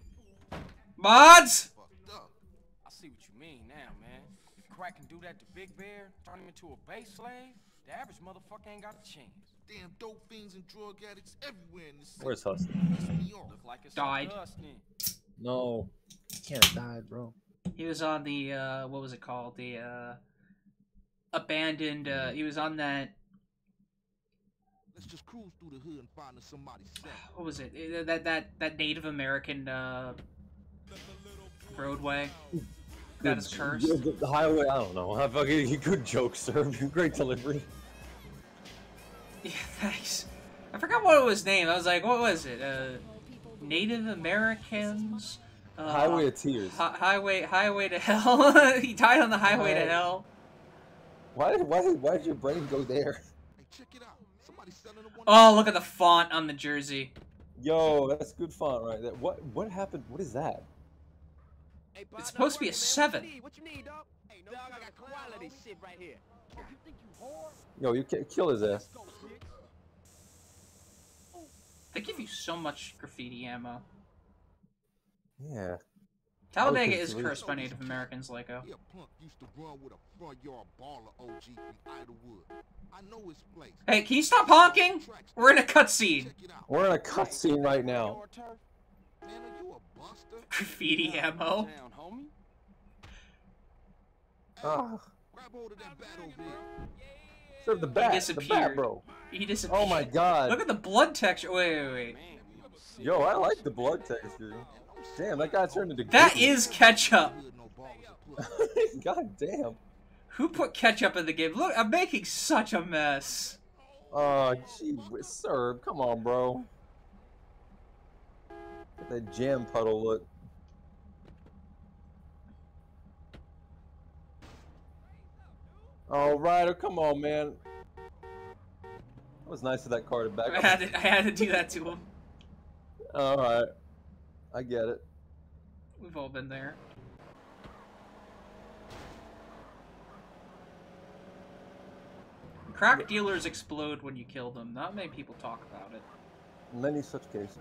Mods? I see what you mean now, man. If Crack can do that to Big Bear, turn him into a base slave, the average motherfucker ain't got a chance. Damn dope fiends and drug addicts everywhere in this city. Where's Hustle? Look like it's died. No. He can't have died, bro. He was on the, what was it called? The, abandoned, he was on that... Let's just cruise through the hood and find somebody's set. What was it? That Native American, roadway that is cursed. The highway, I don't know. I fucking good joke, sir. Great delivery. Yeah, thanks. I forgot what it was named. I was like, what was it? Native Americans. Highway of Tears. Highway to Hell. He died on the highway to hell. Why did your brain go there? Hey, check it out. Somebody's selling a one. Oh, look at the font on the jersey. Yo, that's good font right there. What happened? What is that? It's supposed to be a 7. What you need, dog? Hey, no, I got quality shit right here. Yo, you can't kill his ass. They give you so much graffiti ammo. Yeah. Talladega is cursed by Native Americans, Lyco. He a punk used to run with a front yard baller OG from Idlewood. I know his place. Hey, can you stop honking? We're in a cutscene. We're in a cutscene right now. Man, are you a buster? Graffiti ammo. Ah, Grab hold of that bat over there. serve the bat, disappeared. bro. He disappeared. Oh my god. Look at the blood texture. Wait. Yo, I like the blood texture. Damn, that guy turned into That Goofy. is ketchup. God damn. Who put ketchup in the game? Look, I'm making such a mess. Oh, gee, sir, come on, bro. Get that jam puddle look. Oh, Ryder, come on, man. That was nice of that car to back up. I had to do that to him. All right, I get it. We've all been there. Crack dealers explode when you kill them. Not many people talk about it. Many such cases.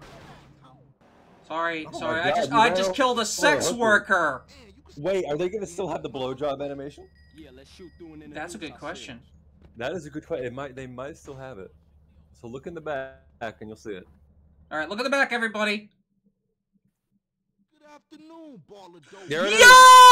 Sorry, Oh sorry. my God, I you just know- killed a sex okay. worker. Wait, are they gonna still have the blowjob animation? Yeah, let's shoot through and in the That's a boots, good I question. That is a good question. They might still have it. So look in the back and you'll see it. All right, look at the back, everybody. Good afternoon, baller dope. There it is.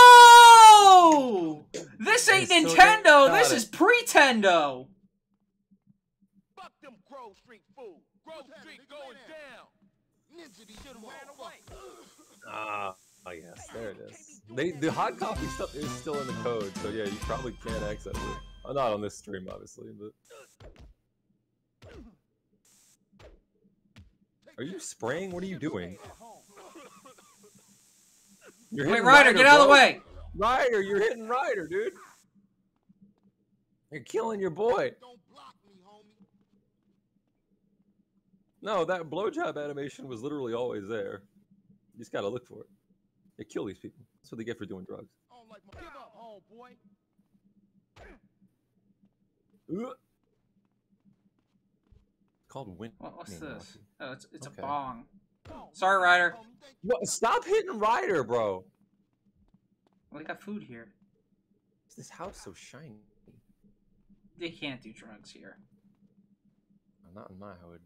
Yo! This ain't They still Nintendo. got This it. is pre-tendo. Fuck them Grove Street fools. Grove Street going down. Ninja, these Should've ran away. Ah, oh yes, there it is. The hot copy stuff is still in the code, so yeah, you probably can't access it. Oh, not on this stream, obviously, but. Are you spraying? What are you doing? You're Wait, hitting Ryder, get out of the bro. way. Ryder, you're hitting Ryder, dude. You're killing your boy. Don't block me, homie. No, that blowjob animation was literally always there. You just gotta look for it. They kill these people. That's what they get for doing drugs. I don't like my give up, homeboy. Ugh. It's called wind. What's this? Oh, it's Okay. a bong. Sorry, Ryder. What? Stop hitting Ryder, bro. We got food here. Is this house so shiny? They can't do drugs here. Not in my hood.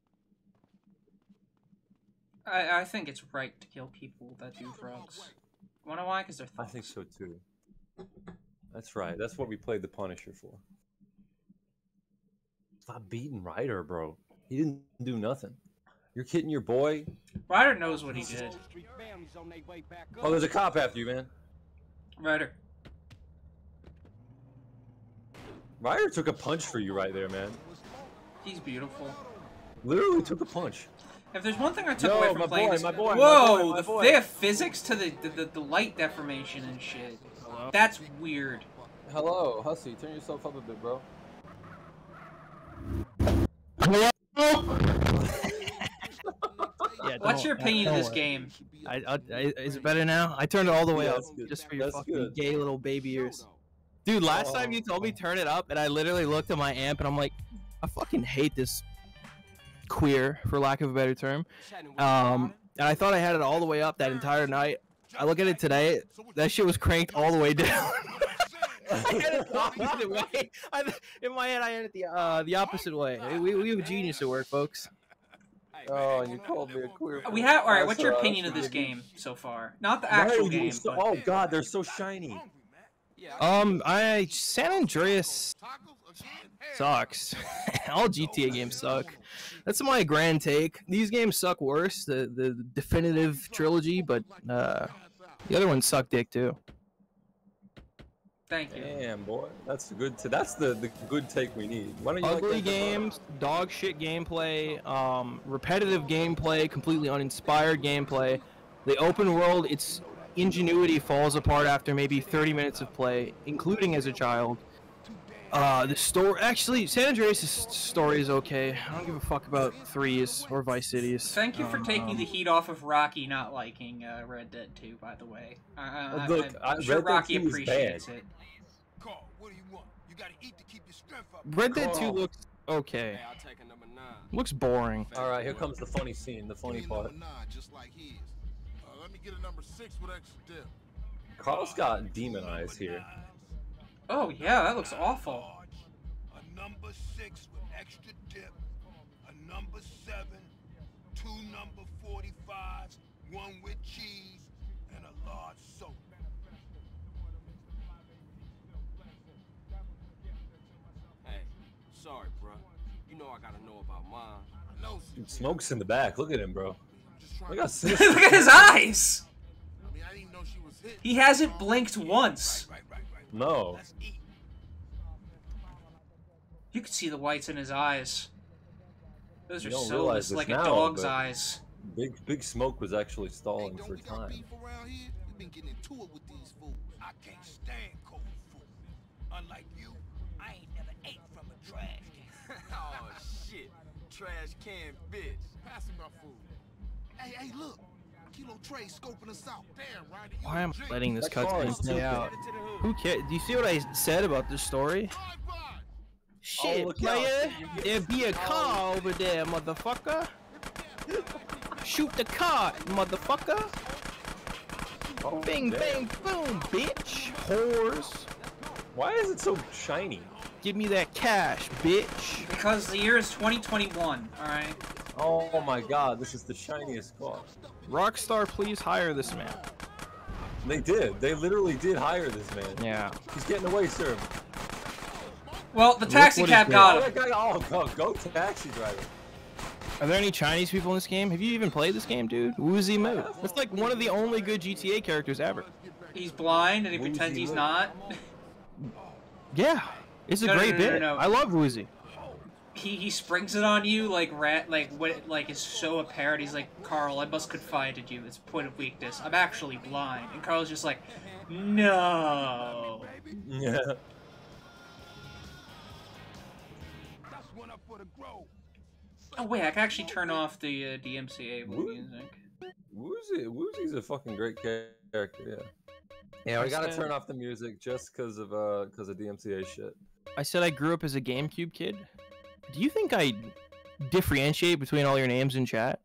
I think it's right to kill people that do drugs. Wanna why? Because they're I thugs. think so too. That's right. That's what we played the Punisher for. Stop beating Ryder, bro. He didn't do nothing. You're kidding your boy? Ryder knows what he did. Oh, there's a cop after you, man. Ryder. Ryder took a punch for you right there, man. He's beautiful. Literally took a punch. If there's one thing I took Yo, away from my playing boy, this, my boy, whoa, my boy. they have physics to the light deformation and shit. That's weird. Hello, Hussy. Turn yourself up a bit, bro. Yeah, What's don't- your opinion of don't this worry. game? Is it better now? I turned it all the way Yeah, up that's good. just for your That's fucking good. gay little baby ears. Dude, last time you told me turn it up, and I literally looked at my amp, and I'm like, I fucking hate this queer, for lack of a better term. And I thought I had it all the way up that entire night. I look at it today, that shit was cranked all the way down. I had it the opposite way. In my head, I had it the opposite way. We have a genius at work, folks. Oh, and you called me a queer. We have. All right. What's your That's, opinion of this forgive you. game so far? Not the actual Why are you game. so- But... Oh god, they're so shiny. San Andreas sucks. All GTA games suck. That's my grand take. These games suck worse, the definitive trilogy, but the other ones suck dick too. Thank you. Damn, boy, that's the good. That's the good take we need. Why don't you Ugly like that? games, dog shit gameplay, repetitive gameplay, completely uninspired gameplay. The open world, its ingenuity falls apart after maybe 30 minutes of play, including as a child. The story, actually, San Andreas' story is okay. I don't give a fuck about 3s or Vice Cities. Thank you for taking the heat off of Rocky not liking Red Dead 2, by the way. Look, I'm sure Red Dead Rocky 2 is appreciates bad. it. Carl, what do you want? You gotta eat to keep your strength up. Red Dead 2 Cool. looks okay. I'll take a number 9. Looks boring. All right, here comes the funny scene, the funny part. Number 9, just like his. let me get a number 6 with extra dip. Carl's got demon eyes here. Oh yeah, that looks awful. A number 6 with extra dip. A number 7. 2 number 45s. 1 with cheese. And a large soda. Hey, sorry, bro. You know I gotta know about mine. I know. Dude, Smoke's in the back. Look at him, bro. Look how Look at his eyes. I mean, I didn't know she was hit. He hasn't blinked once. No. You can see the whites in his eyes. Those You are don't so realize like this a now, dog's but eyes. Big Smoke was actually stalling Hey, for don't we got time. beef around here? We been getting into it with these fools. I can't stand cold food. Unlike you, I ain't never ate from a trash can. Oh, shit. Trash can bitch. Pass me my food. Hey, look. Kilo Trey scoping us out. Damn, Ryder. Why am I letting this That car cutscene is play stupid. out? Who cares? Do you see what I said about this story? Shit, look player. out. There be a car over there, motherfucker. Shoot the car, motherfucker. Oh, Bing, damn. bang, boom, bitch. Whores. Why is it so shiny? Give me that cash, bitch. Because the year is 2021, alright? Oh my god, this is the shiniest car. Rockstar, please hire this man. They did. They literally did hire this man. Yeah. He's getting away, sir. Well, the taxi what cab he's got Oh, him. that guy, go taxi driver. Are there any Chinese people in this game? Have you even played this game, dude? Woozy Moo. That's like one of the only good GTA characters ever. He's blind and he Woozy pretends he's Moo. not. Yeah. It's a No, great bit. no. I love Woozy. He springs it on you like what is so apparent. He's like, Carl, I must confide in you. It's a point of weakness. I'm actually blind. And Carl's just like, no. Yeah. That's one up for the Grove. Oh wait, I can actually turn off the DMCA music. Woozy's a fucking great character, yeah. Yeah, we gotta turn off the music just because of DMCA shit. I said I grew up as a GameCube kid. Do you think I differentiate between all your names in chat?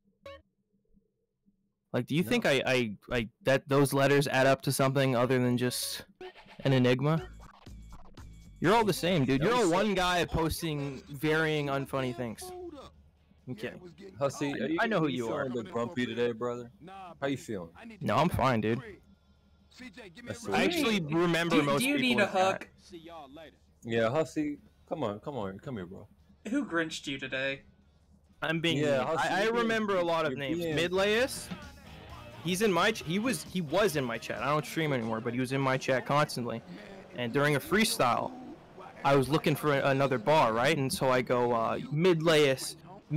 Like, do you think I that those letters add up to something other than just an enigma? You're all the same, dude. You're all one guy posting varying unfunny things. I'm kidding. Hussy, I know who you are. feeling a bit grumpy today, brother? How you feeling? No, I'm fine, dude. That's I actually remember most Do you people need in a chat. hug? Yeah, Hussy, come here, bro. Who grinched you today? I'm being. Yeah, mean. Hussy, I you're being- remember a lot of you're names. being- Midlayus. He's in my. He was in my chat. I don't stream anymore, but he was in my chat constantly. And during a freestyle, I was looking for another bar, right? And so I go, Midlayus.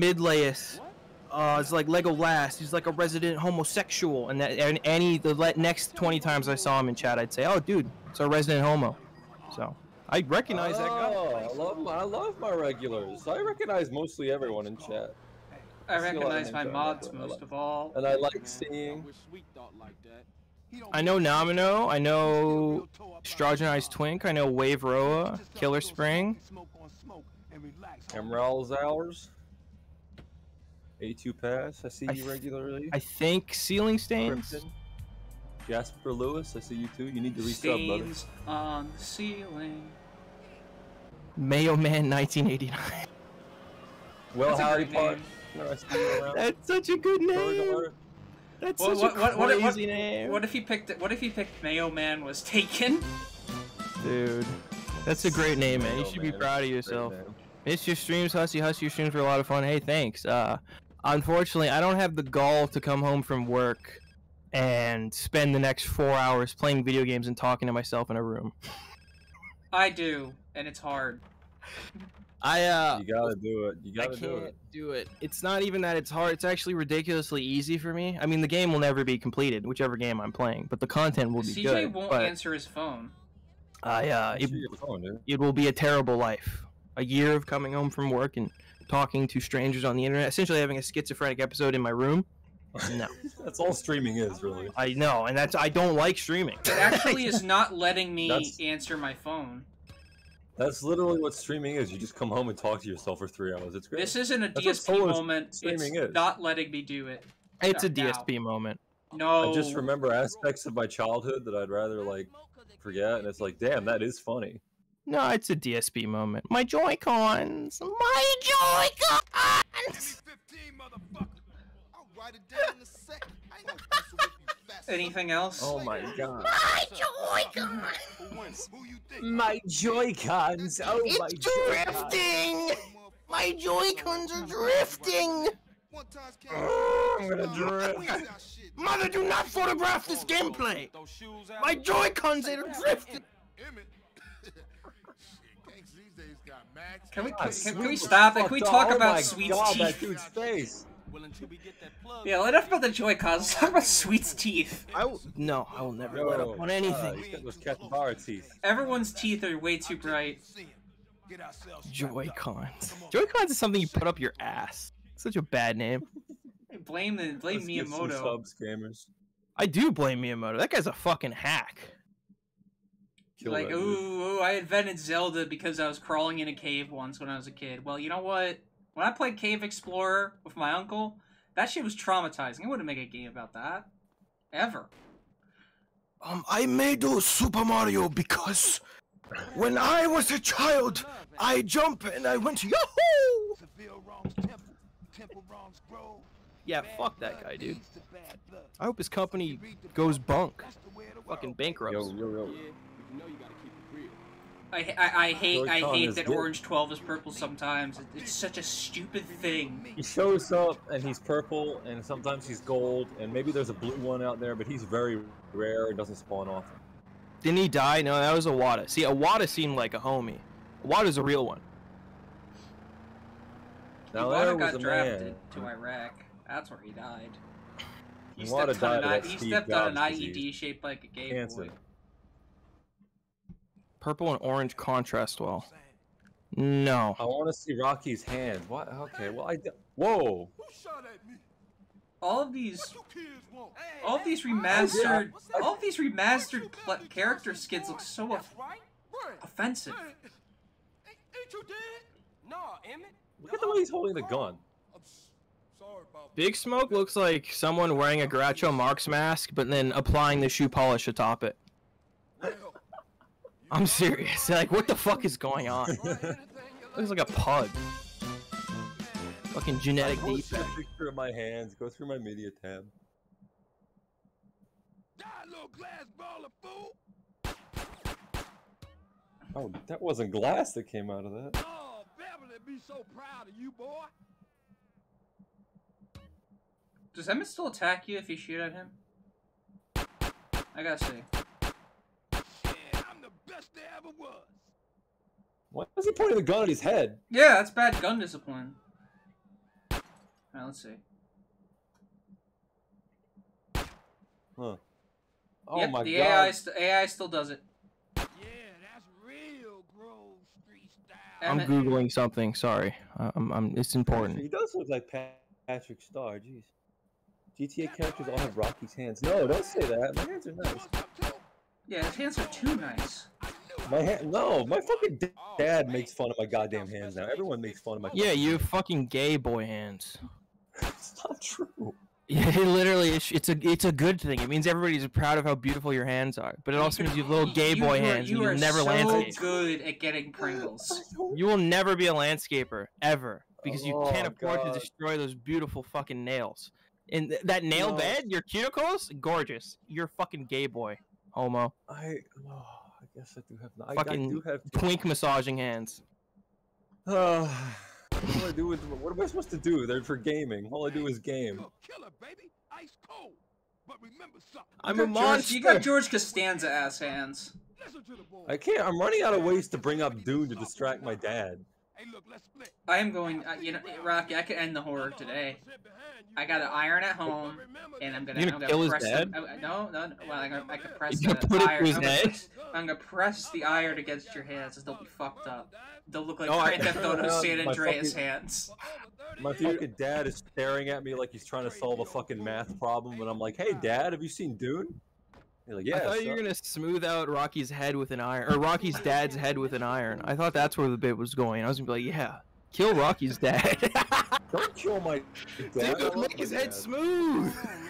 It's like Lego Last. He's like a resident homosexual. And the next 20 times I saw him in chat, I'd say, "Oh, dude, it's a resident homo." So I recognize that guy. Oh, I love my regulars. I recognize mostly everyone in chat. I see a lot of recognize names my I like, mods but I most like- of all. And I like seeing. I know Nomino. I know Stragenized Twink. I know Wave Roa. Killer Spring. Emerald's ours. A2 Pass, I see you regularly. I think Ceiling Stains. Crimson. Jasper Lewis, I see you too. You need to resub, brother. Stains on the ceiling. Mayo Man 1989. Well, That's a howdy, great Park. name. No, I see you around. That's such a good name. Burglar. That's Well, such a crazy name. What if he picked? What if he picked Mayo Man was taken? Dude, that's a great name, man. You Mayo should be Man, proud of great yourself. name. Miss your streams, Hussy. Your streams were a lot of fun. Hey, thanks. Unfortunately, I don't have the gall to come home from work and spend the next 4 hours playing video games and talking to myself in a room. I do, and it's hard. You gotta do it. You I gotta do can't it. do it. It's not even that it's hard. It's actually ridiculously easy for me. I mean, the game will never be completed, whichever game I'm playing, but the content will be CJ good. won't but answer his phone. Answer your phone, dude. it will be a terrible life. A year of coming home from work and talking to strangers on the internet, essentially having a schizophrenic episode in my room. No. That's all streaming is, really. I know, and I don't like streaming. It actually is not letting me That's- answer my phone. That's literally what streaming is. You just come home and talk to yourself for 3 hours. It's great. This isn't a That's what DSP solo moment. It's streaming is. not letting me do it. It's a Now. DSP moment. No. I just remember aspects of my childhood that I'd rather like forget, and it's like, damn, that is funny. No, it's a DSP moment. My Joy-Cons! My Joy-Cons! Anything else? Oh my god. My Joy-Cons! My Joy-Cons! Oh It's my drifting! My Joy-Cons are drifting! I'm gonna drift. Mother, do not photograph this gameplay! My Joy-Cons are drifting! Can we stop it? Can we talk about my Sweet's god, teeth? that dude's face. Yeah, enough about the Joy-Cons. Let's talk about Sweet's teeth. I will never let up on anything. He's got those capybara teeth. Everyone's teeth are way too bright. Joy-Cons. Joy-Cons is something you put up your ass. Such a bad name. Blame Miyamoto. Subs, gamers. I do blame Miyamoto. That guy's a fucking hack. Like, ooh, I invented Zelda because I was crawling in a cave once when I was a kid. Well, you know what? When I played Cave Explorer with my uncle, that shit was traumatizing. I wouldn't make a game about that. Ever. I made Super Mario because when I was a child, I jumped and I went Yahoo! Yeah, fuck that guy, dude. I hope his company goes bunk. Fucking bankrupt. Yo. I hate that Orange 12 is purple sometimes. It's such a stupid thing. He shows up and he's purple, and sometimes he's gold, and maybe there's a blue one out there, but he's very rare and doesn't spawn often. Didn't he die? No, that was Iwata. See, Iwata seemed like a homie. Iwata's a real one. Now Iwata got drafted to Iraq. That's where he died. He Iwata stepped on an IED shaped like a Game Boy. Purple and orange contrast well. No. I want to see Rocky's hand. What? Okay. Well, whoa. All of these remastered character skins look so offensive. Look at the way he's holding the gun. Big Smoke looks like someone wearing a Groucho Marx mask, but then applying the shoe polish atop it. I'm serious. Like, what the fuck is going on? Looks like a pug. Fucking genetic defect. Post a picture of my hands. Go through my media tab. Oh, that wasn't glass that came out of that. Oh, Beverly be so proud of you, boy. Does Emmett still attack you if you shoot at him? I gotta see. I'm the best there ever was. Why is he pointing the gun at his head? Yeah, that's bad gun discipline. Alright, let's see. Huh. Oh yep, my the god. AI still does it. Yeah, that's real Grove Street style. I'm googling something. Sorry. It's important. He does look like Patrick Starr. Jeez. GTA characters all have Rocky's hands. No, don't say that. My hands are nice. Yeah, his hands are too nice. No, my fucking dad makes fun of my goddamn hands now. Everyone makes fun of my. Yeah, you have fucking gay boy hands. It's not true. Yeah, it literally it's a good thing. It means everybody's proud of how beautiful your hands are. But it also means you have little gay boy hands and you'll never landscape. You are so good at getting Pringles. You will never be a landscaper ever because you can't afford to destroy those beautiful fucking nails. And that nail bed, your cuticles, gorgeous. You're a fucking gay boy, homo. I guess I do have. Fucking I do have twink massaging hands. What do I do with? What am I supposed to do? They're for gaming. All I do is game. Killer, baby. Ice cold. But remember something. I'm a monster. You got George Costanza ass hands. I can't. I'm running out of ways to bring up Dune to distract my dad. Hey, look, let's split. I am going. You know, Rocky. I could end the horror today. I got an iron at home, and I'm gonna kill his press dad? No. Well, I can press You the put it iron. through his head? I'm gonna press the iron against your hands, and they'll be fucked up. They'll look like No, Grand Theft Auto San Andreas hands. My fucking dad is staring at me like he's trying to solve a fucking math problem, and I'm like, "Hey, Dad, have you seen Dune?" He's like, "Yeah." I thought you were gonna smooth out Rocky's head with an iron, or Rocky's dad's head with an iron. I thought that's where the bit was going. I was gonna be like, yeah, kill Rocky's dad. Don't kill my dad. Dude, make his head smooth.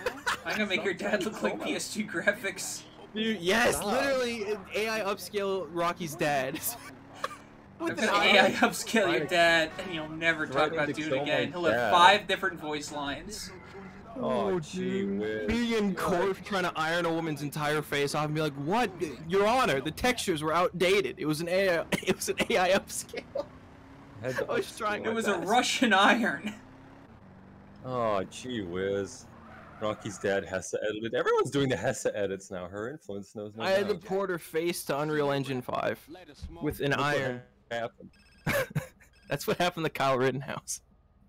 I'm gonna make your dad look like PS2 graphics. Dude, yes, literally, AI upscale Rocky's dad. I'm gonna AI upscale your dad, and you'll never talk about Dune again. He'll have 5 different voice lines. Oh, gee whiz. Me and Corf trying to iron a woman's entire face off and be like, "What, Your Honor? The textures were outdated. It was an AI. It was an AI upscale." I was trying. It was a Russian iron. Oh, gee whiz. Rocky's dad Hessa edited. Everyone's doing the Hessa edits now. Her influence knows no I had to bounds. port her face to Unreal Engine 5 with an iron. Happened. That's what happened to Kyle Rittenhouse.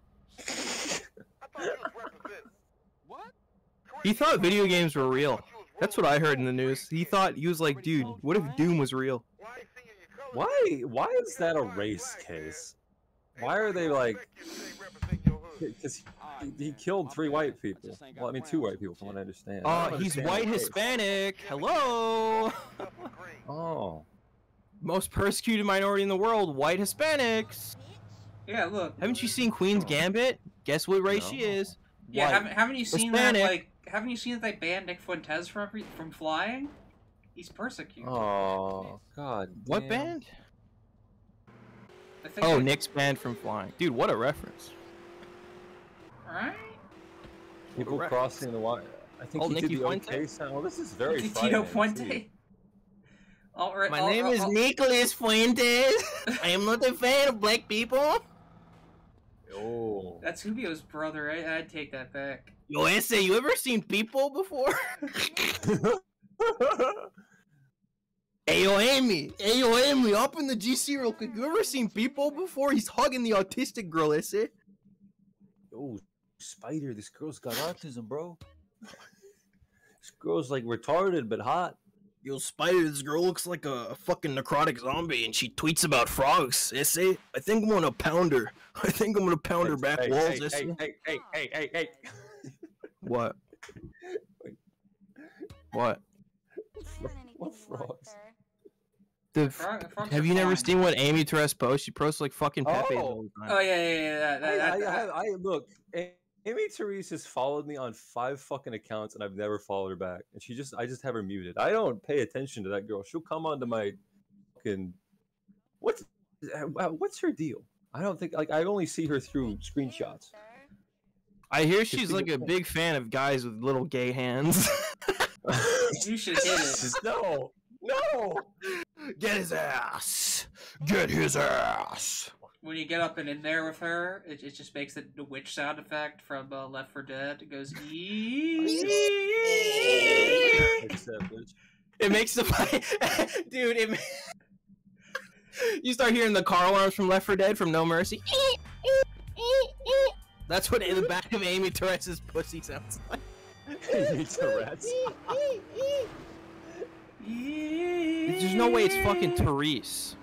He thought video games were real. That's what I heard in the news. He was like, dude, what if Doom was real? Why is that a race case? Why are they like... Because he killed 3 white people. Well, I mean 2 white people from what I understand. He's white Hispanic. Hello. Oh. Most persecuted minority in the world, white Hispanics. Yeah, look. Haven't you seen Queen's Gambit? Guess what race she is? Yeah, White. haven't you seen Hispanic. that? Like, haven't you seen that they banned Nick Fuentes from flying? He's persecuted. Oh, God. What damn. band? I think Oh, Nick's banned from flying. Dude, what a reference. Right? People crossing the wire. I think he did Nicky the Fuente? okay sound. Well, this is very Tito frightening, Puente. too. My name is Nicholas Fuentes. I am not a fan of black people. Oh. That's Hubio's brother. I'd take that back. Yo, Ese, you ever seen people before? Hey, yo, Amy, up in the GC real quick. You ever seen people before? He's hugging the autistic girl, Ese. Oh, Spider, this girl's got autism, bro. This girl's like retarded but hot. Yo, Spider, this girl looks like a fucking necrotic zombie, and she tweets about frogs. Ese, I think I'm gonna pound her. I think I'm gonna pound her back walls, Ese. Hey. What? What? What frogs? Have you never seen what Amy Therese posts? She posts like fucking Pepe all the time. Oh yeah. I look. Amy Therese has followed me on 5 fucking accounts, and I've never followed her back. And I just have her muted. I don't pay attention to that girl. She'll come onto my fucking. What's her deal? I don't think I only see her through screenshots. I hear she's like a big fan of guys with little gay hands. You should hit it. No. Get his ass. Get his ass. When you get up and in there with her, it just makes the witch sound effect from Left 4 Dead. It goes It makes the dude. You start hearing the car alarms from Left 4 Dead from No Mercy. That's what in the back of Amy Tourette's pussy sounds like. Amy Tourette's. There's no way it's fucking Therese.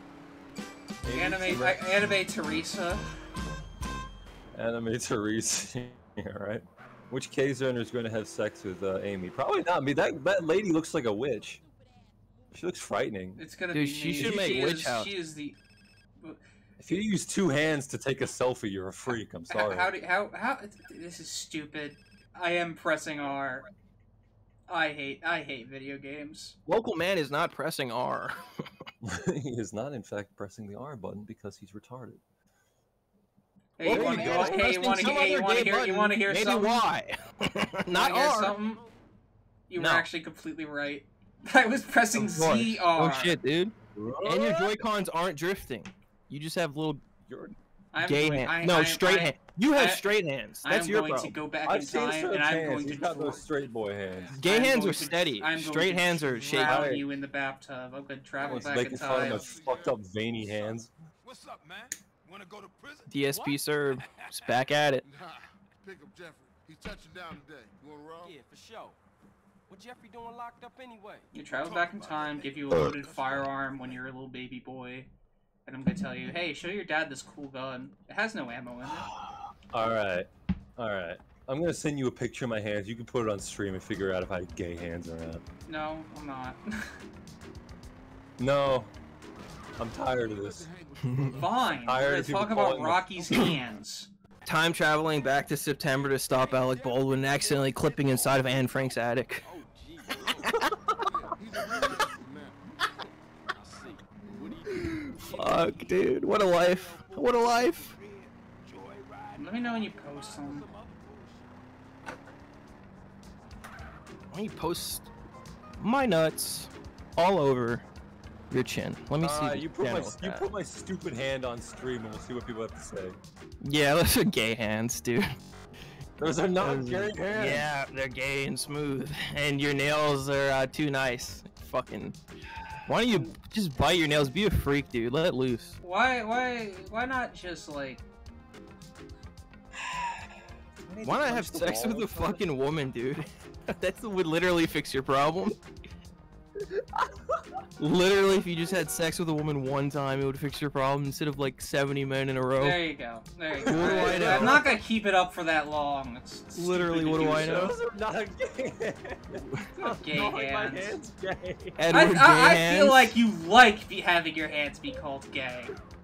Anime Teresa. Anime Teresa. Yeah, right. Which K-Zoner is going to have sex with Amy? Probably not. I mean, that lady looks like a witch. She looks frightening. It's gonna Dude, be she me. should make Witch House. She is the. If you use 2 hands to take a selfie, you're a freak. I'm sorry. How? This is stupid. I am pressing R. I hate video games. Local man is not pressing R. He is not, in fact, pressing the R button because he's retarded. Hey, you want to hear Maybe something? why? Not R. Something? You were actually completely right. I was pressing ZR. Oh shit, dude. And your Joy-Cons aren't drifting. You just have little gay hands. Straight hands. You have straight hands. That's your problem. I'm going to go back in time, and I'm going to got those straight boy hands. Gay hands are steady. Straight hands are shaky. Drown you in the bathtub. I'm going to travel back in time. Fun of my fucked up veiny hands. What's up, man? Wanna go to prison? DSP served. Just back at it. Nah, pick up Jeffrey. He's touching down today. You wanna roll? Yeah, for sure. What Jeffrey doing locked up anyway? You travel back in time, give you a loaded firearm when you're a little baby boy, and I'm gonna tell you, hey, show your dad this cool gun. It has no ammo in it. Alright. I'm gonna send you a picture of my hands. You can put it on stream and figure out if I have gay hands or not. No, I'm not. No. I'm tired of this. Fine. We're gonna talk about Rocky's hands. time traveling back to September to stop Alec Baldwin and accidentally clipping inside of Anne Frank's attic. Fuck, dude. What a life. What a life. Let me know when you post some. When you post my nuts all over your chin. Let me see. You put my stupid hand on stream and we'll see what people have to say. Yeah, those are gay hands, dude. Those are not gay hands. Yeah, they're gay and smooth. And your nails are too nice. Fucking. Why don't you just bite your nails? Be a freak, dude. Let it loose. Why not just like... Why not have sex with a fucking woman, dude? That would literally fix your problem. Literally, if you just had sex with a woman one time, it would fix your problem instead of like 70 men in a row. There you go. There you go. What do I know? I'm not gonna keep it up for that long. It's literally, what do I know? Those are not gay. Gay hands. Gay. Edward I feel like you like having your hands be called gay.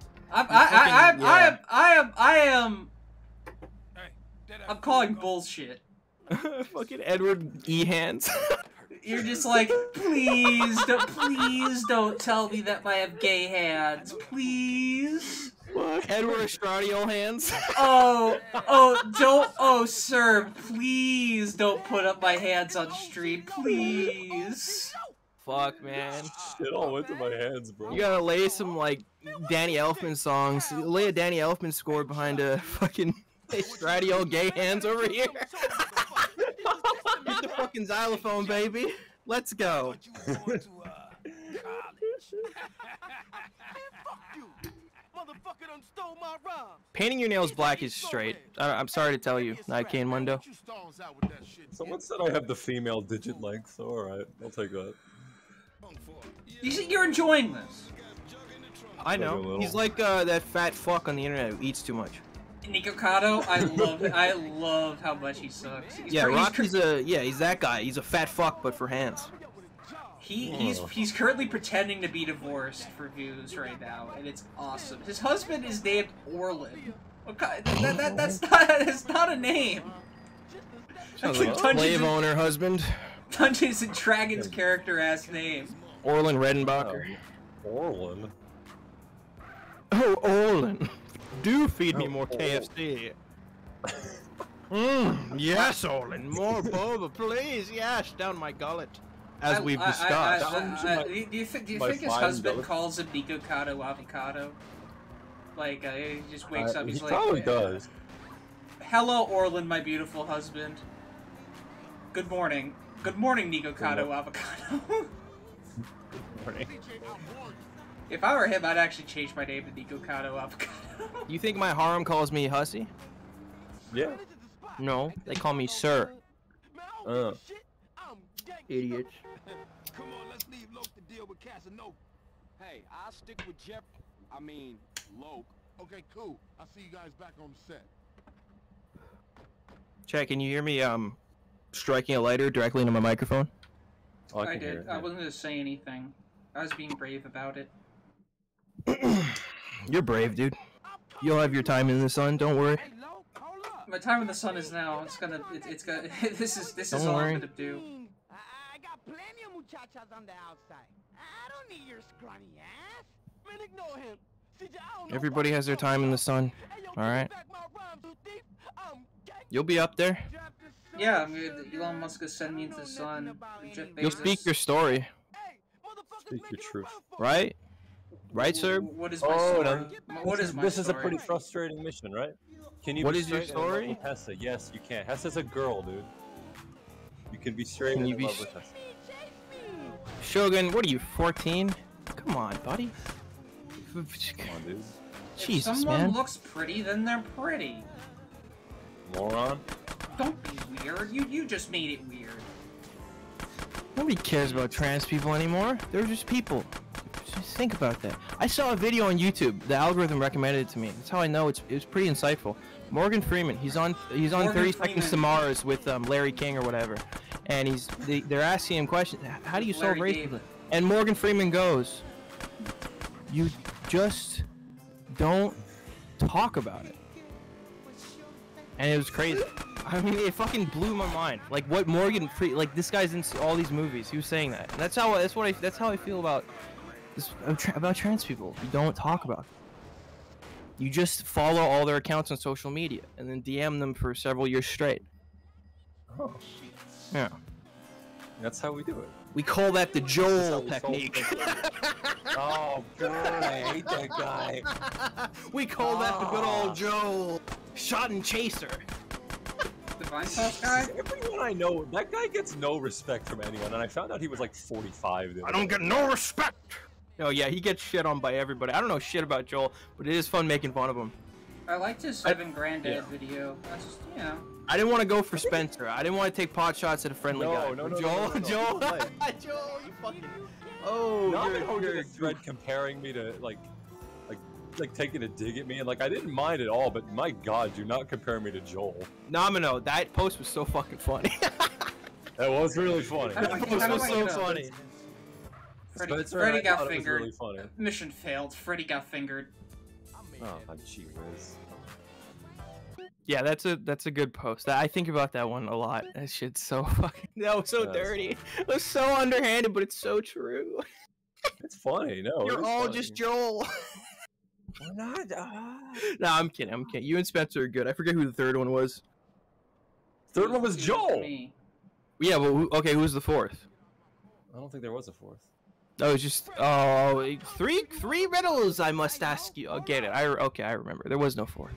I'm calling bullshit. Fucking Edward E. Hands. You're just like, please don't tell me that I have gay hands, please. What? Edward Estradio hands. Oh, sir, please don't put up my hands on stream, please. Fuck, man. It all went to my hands, bro. You gotta lay some like Danny Elfman songs. Lay a Danny Elfman score behind a fucking Estradio gay hands over here. Get the fucking xylophone, baby. Let's go. Painting your nails black is straight. I'm sorry to tell you, Nike Mundo. Someone said I have the female digit length, so alright, I'll take that. You're enjoying this. I know. He's like that fat fuck on the internet who eats too much. Nikocado, I love how much he sucks. He's he's that guy. He's a fat fuck, but for hands. He's currently pretending to be divorced for views right now, and it's awesome. His husband is named Orlin. Okay, that's not a name. Sounds like a slave owner husband. Dungeons and Dragons character ass name. Orlin Redenbacher. Orlin. Oh, Orlin. Do feed me more KFC. Yes, Orlin. More boba, please. Yes, down my gullet. As we've discussed. Do you think his husband calls him Nikocado Avocado? Like, he just wakes up, he's he like... He probably does. Hello, Orlin, my beautiful husband. Good morning. Good morning, Nikocado Avocado. Good morning. If I were him, I'd actually change my name to Nikocado Avocado. You think my harem calls me hussy? Yeah. No, they call me sir. Idiots. Come on, let's leave Loke to deal with Casanova. Hey, I'll stick with Loke. Okay, cool. I'll see you guys back on the set. Chad, can you hear me striking a lighter directly into my microphone? Oh, I did. I wasn't gonna say anything. I was being brave about it. You're brave, dude. You'll have your time in the sun, don't worry. My time in the sun is now. It's gonna this is all I'm gonna do. I got plenty of muchachas on the outside. I don't need your scrawny ass. Man, ignore him. Everybody has their time in the sun, alright? You'll be up there. Yeah, I mean, Elon Musk will send me into the sun. Jeff Bezos. You'll speak your story. Speak your truth. Right? Right, sir? What is my story? What is my This story? is a pretty frustrating mission, right? Can you What be is your straight in love story? with Hessa? Yes, you can. Hessa's a girl, dude. You can be straight Can in you be love with Hessa. Shogun, what are you, 14? Come on, buddy. Come on, dude. Jesus, if someone man. looks pretty, then they're pretty. Moron. Don't be weird. You just made it weird. Nobody cares about trans people anymore. They're just people. Just think about that. I saw a video on YouTube. The algorithm recommended it to me. That's how I know it was pretty insightful. Morgan Freeman. He's on 30 Seconds to Mars with Larry King or whatever, and they're asking him questions. How do you solve racism? And Morgan Freeman goes, "You just don't talk about it. and it was crazy. I mean, it fucking blew my mind. Like what Morgan Freeman, like this guy's in all these movies. He was saying that. And that's how I feel about about trans people. You don't talk about them. You just follow all their accounts on social media and then DM them for several years straight. Oh. Yeah. That's how we do it. We call that the Joel technique. Oh, God, I hate that guy. We call that the good old Joel. Shot and chaser. The Vinesauce guy? Everyone I know, that guy gets no respect from anyone, and I found out he was like 45. I don't get no respect! Oh yeah, he gets shit on by everybody. I don't know shit about Joel, but it is fun making fun of him. I liked his 7 Granddad video. That's just, you know. I didn't want to go for Spencer. I didn't want to take pot shots at a friendly guy. No, Joel, Joel, Joel, you fucking. Oh, you're a thread comparing me to like taking a dig at me, and like I didn't mind at all, but my God, do not compare me to Joel. No, that post was so fucking funny. That was really funny. That post was so funny. Freddy got fingered. Really funny. Mission failed. Freddy got fingered. Oh, gee whiz. Yeah, that's a good post. I think about that one a lot. That shit's so fucking. That was so dirty. It was so underhanded, but it's so true. It's funny. No, you're all funny. Just Joel. We're not. No, I'm kidding. You and Spencer are good. I forget who the third one was. Third one was Joel. Yeah, well, okay. Who was the fourth? I don't think there was a fourth. Oh, it's just three riddles I must ask you. I'll get it. Okay, I remember. There was no fourth.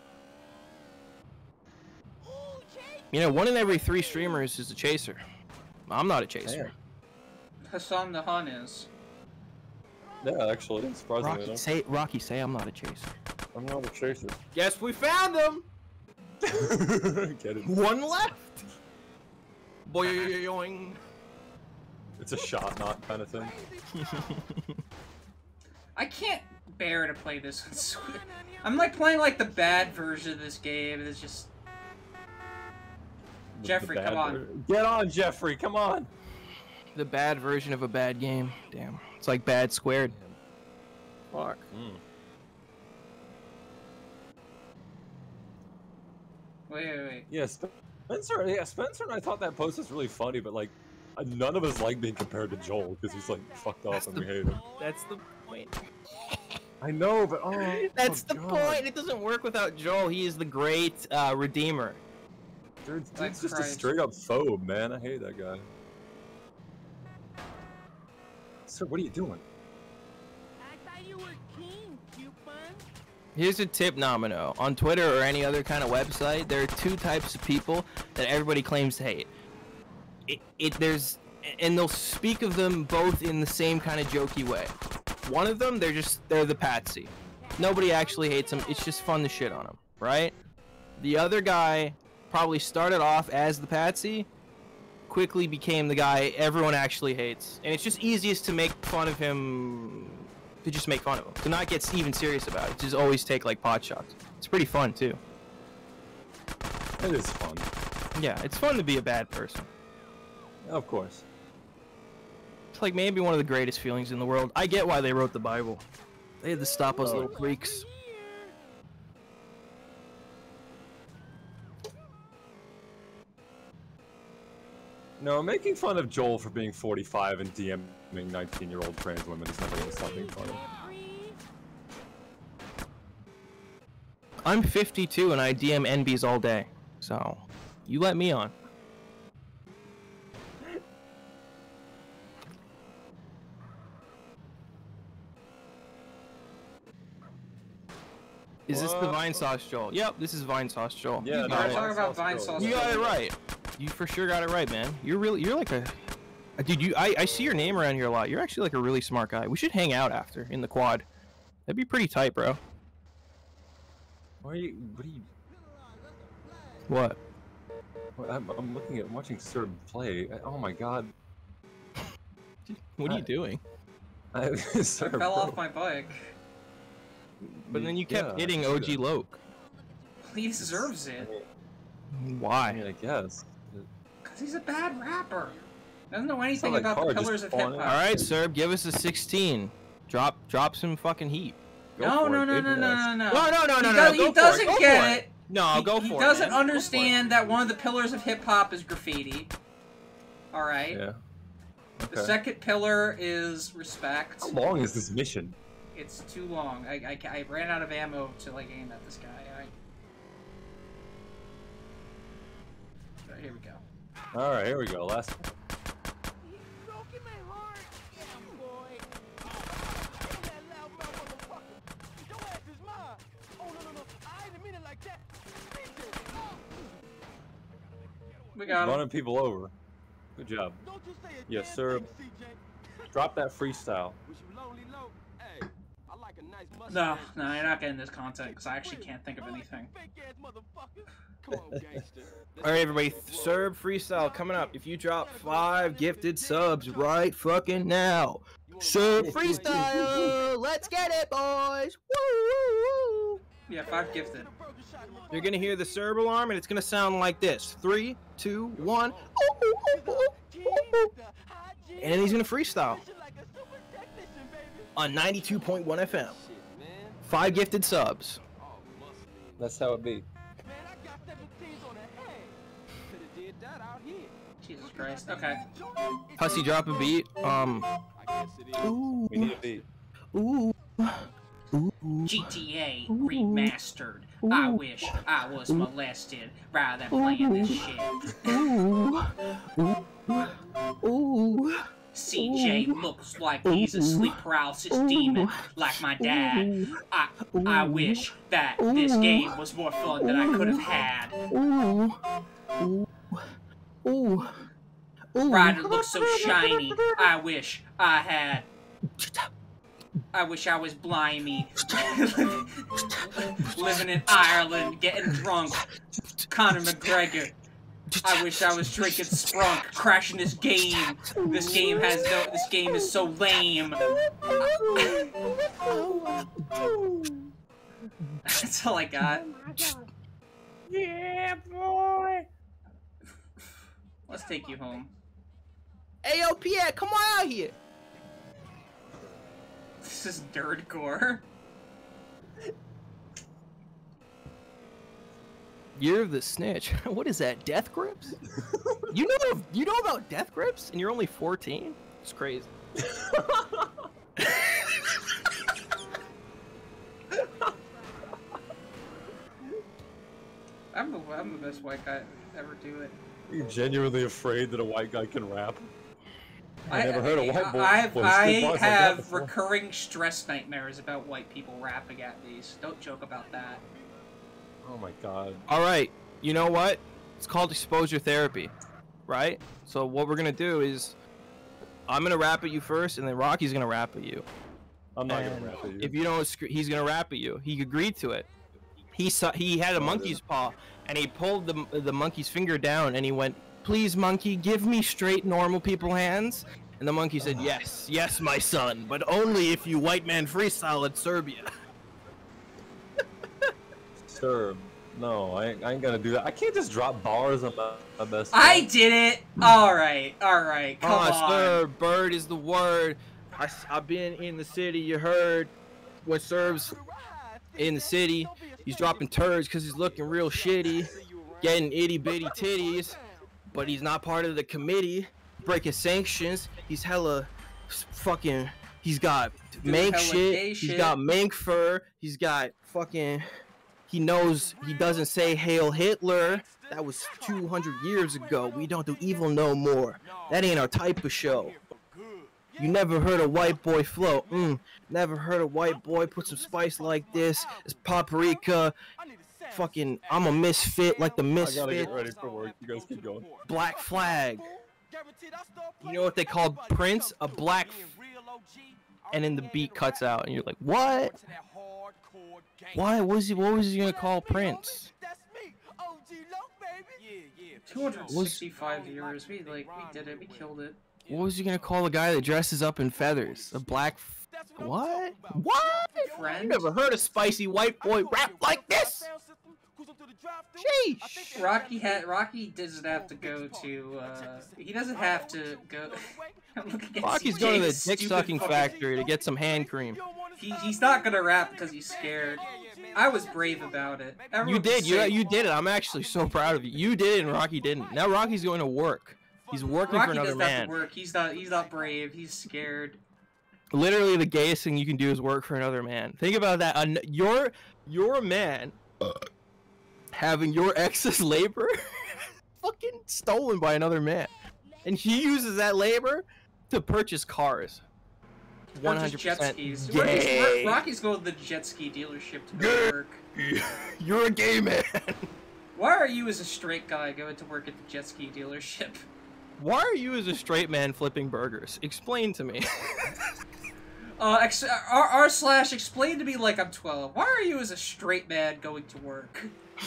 You know, 1 in every 3 streamers is a chaser. I'm not a chaser. Hassan the Hun is. Yeah, actually, surprisingly. Rocky, say I'm not a chaser. I'm not a chaser. Guess we found him. Get it. 1 left. Boing. It's a shot knock kind of thing. I can't bear to play this on Switch. I'm like playing like the bad version of this game. It's just. Jeffrey, come on. Get on, Jeffrey, come on. The bad version of a bad game. Damn. It's like bad squared. Fuck. Wait. Yeah, Spencer and I thought that post was really funny, but like, none of us like being compared to Joel because he's like fucked off and we hate him. That's the point. I know, but that's the point. It doesn't work without Joel. He is the great redeemer. Dude's just a straight up phobe, man. I hate that guy. Sir, what are you doing? I thought you were king, coupon. Here's a tip, Nomino. On Twitter or any other kind of website, there are 2 types of people that everybody claims to hate. And they'll speak of them both in the same kind of jokey way. One of them, they're the patsy. Nobody actually hates them. It's just fun to shit on them, right? The other guy probably started off as the patsy, quickly became the guy everyone actually hates, and it's just easiest to make fun of him, to just make fun of him, to not get even serious about it, just always take like pot shots. It's pretty fun too. It is fun. Yeah, it's fun to be a bad person. Of course. It's like maybe one of the greatest feelings in the world. I get why they wrote the Bible. They had to stop us little freaks. No, making fun of Joel for being 45 and DMing 19-year-old trans women is never gonna stop being funny. I'm 52 and I DM NBs all day, so you let me on. Is this the Vinesauce Joel? Yep, this is Vinesauce Joel. Yeah, we're talking about Vinesauce. You got it right. You for sure got it right, man. You're like a dude. I see your name around here a lot. You're actually like a really smart guy. We should hang out after in the quad. That'd be pretty tight, bro. What are you? What? I'm watching Sir play. Oh my God. What are you doing? Sir, I fell off my bike. But then you kept hitting OG Loke. He deserves it. Why? I mean, I guess. Because he's a bad rapper. Doesn't know anything about the pillars of hip-hop. Alright, sir, give us a 16. Drop some fucking heat. No. No. He doesn't get it. No, go for it. He doesn't understand that one of the pillars of hip hop is graffiti. All right. Yeah. Okay. The second pillar is respect. How long is this mission? It's too long. I ran out of ammo to like aim at this guy. Here we go. All right, here we go. Last one. We got him. Running people over. Good job. Yes, sir. Drop that freestyle. No, you're not getting this content because I actually can't think of anything. Alright, everybody, Serb freestyle coming up. If you drop 5 gifted subs right fucking now, Serb freestyle! Let's get it, boys! Woo! Yeah, 5 gifted. You're gonna hear the Serb alarm, and it's gonna sound like this: 3, 2, 1. And then he's gonna freestyle on 92.1 FM. 5 gifted subs. That's how it be. Jesus Christ. Okay. Hussy, drop a beat. Ooh. We need a beat. Ooh. GTA remastered. I wish I was molested rather than playing this shit. Ooh. CJ looks like he's a sleep paralysis demon, like my dad. I wish that this game was more fun than I could have had. Ryder looks so shiny. I wish I had. I wish I was blimey. Living in Ireland, getting drunk. Conor McGregor. I wish I was drinking Sprunk, crashing this game. This game is so lame. That's all I got. Yeah, boy. Let's take you home. Ayo, Pierre, come on out here. This is nerdcore. You're the snitch. What is that? Death grips? You know about death grips, and you're only 14? It's crazy. I'm the best white guy to ever do it. Are you genuinely afraid that a white guy can rap? I never heard a white boy. I have recurring stress nightmares about white people rapping at these. Don't joke about that. Oh my god. Alright, you know what? It's called exposure therapy, right? So what we're gonna do is, I'm gonna rap at you first, and then Rocky's gonna rap at you. I'm not gonna rap at you. If you don't, he's gonna rap at you. He agreed to it. He had a monkey's paw, and he pulled the monkey's finger down, and he went, "Please, monkey, give me straight, normal people hands." And the monkey said, "Yes, yes, my son, but only if you white man freestyle at Serbia." Serb. No, I ain't gonna do that. I can't just drop bars on my best friend. I did it! Alright, come on. Serb, bird is the word. I've been in the city, you heard. When Serb's in the city, he's dropping turds because he's looking real shitty. Getting itty-bitty titties. But he's not part of the committee. Breaking sanctions. He's hella fucking... He's got mank shit. He's got mank fur. He's got fucking... He knows he doesn't say Hail Hitler. That was 200 years ago. We don't do evil no more. That ain't our type of show. You never heard a white boy flow. Never heard a white boy put some spice like this. It's paprika. Fucking, I'm a misfit like the misfit. I gotta get ready for work. You guys keep going. Black flag. You know what they called Prince? A black... And then the beat cuts out, and you're like, what? Why? What was he gonna call Prince? 265 viewers. We did it. We killed it. What was he gonna call the guy that dresses up in feathers? A black... What? What? Friend? You never heard a spicy white boy rap like this? Sheesh. Rocky doesn't have to go to. He doesn't have to go. Rocky's going to the dick sucking factory to get some hand cream. He's not gonna rap because he's scared. I was brave about it. You did. You did it. I'm actually so proud of you. You did it, and Rocky didn't. Now Rocky's going to work. He's working for another man. Rocky doesn't have to work. He's not brave. He's scared. Literally, the gayest thing you can do is work for another man. Think about that. You're a man having your ex's labor fucking stolen by another man, and he uses that labor to purchase cars. 100% jet skis. gay. Rocky's going to the jet ski dealership to go to work. You're a gay man. Why are you, as a straight guy, going to work at the jet ski dealership? Why are you, as a straight man, flipping burgers? Explain to me. r/explain to me like I'm 12. Why are you, as a straight man, going to work?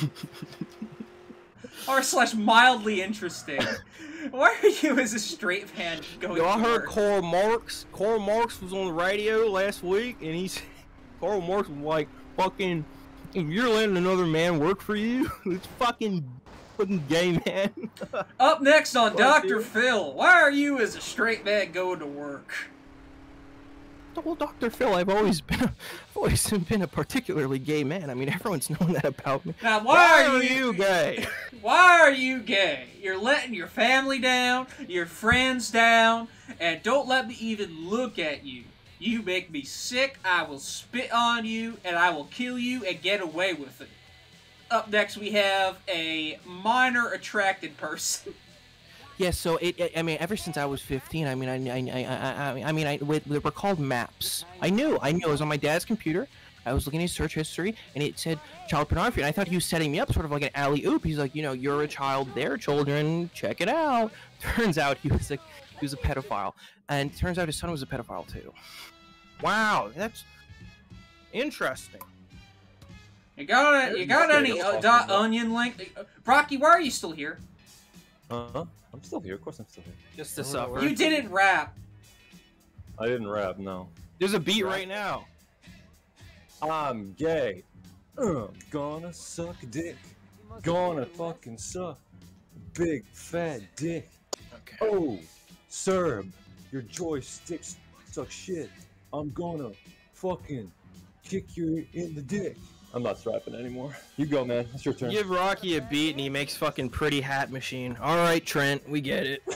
r/mildly interesting. Why are you, as a straight man, going to work? I heard Karl Marx. Karl Marx was on the radio last week, and Karl Marx was like, fucking, if you're letting another man work for you, it's fucking gay, man. Up next on Dr. Phil, why are you, as a straight man, going to work? Well, Dr. Phil, I've always been a particularly gay man. I mean, everyone's known that about me. Now, why are you gay? Why are you gay? You're letting your family down, your friends down, and don't let me even look at you. You make me sick, I will spit on you, and I will kill you and get away with it. Up next, we have a minor attracted person. Yeah, so I mean, ever since I was 15, I mean, they were called maps. I knew. It was on my dad's computer. I was looking at his search history, and it said child pornography, and I thought he was setting me up, sort of like an alley-oop. He's like, you know, you're a child, they're children, check it out. Turns out he was a pedophile, and turns out his son was a pedophile too. Wow, that's interesting. You got any .onion link? Rocky, why are you still here? I'm still here. Of course I'm still here. Just to suffer. You didn't rap. I didn't rap, no. There's a beat right now. I'm gay. Gonna suck a dick. Gonna fucking suck a big fat dick. Okay. Oh, Serb, your joysticks suck shit. I'm gonna fucking kick you in the dick. I'm not rapping anymore. You go, man. It's your turn. Give Rocky a beat and he makes fucking Pretty Hat Machine. All right, Trent, we get it.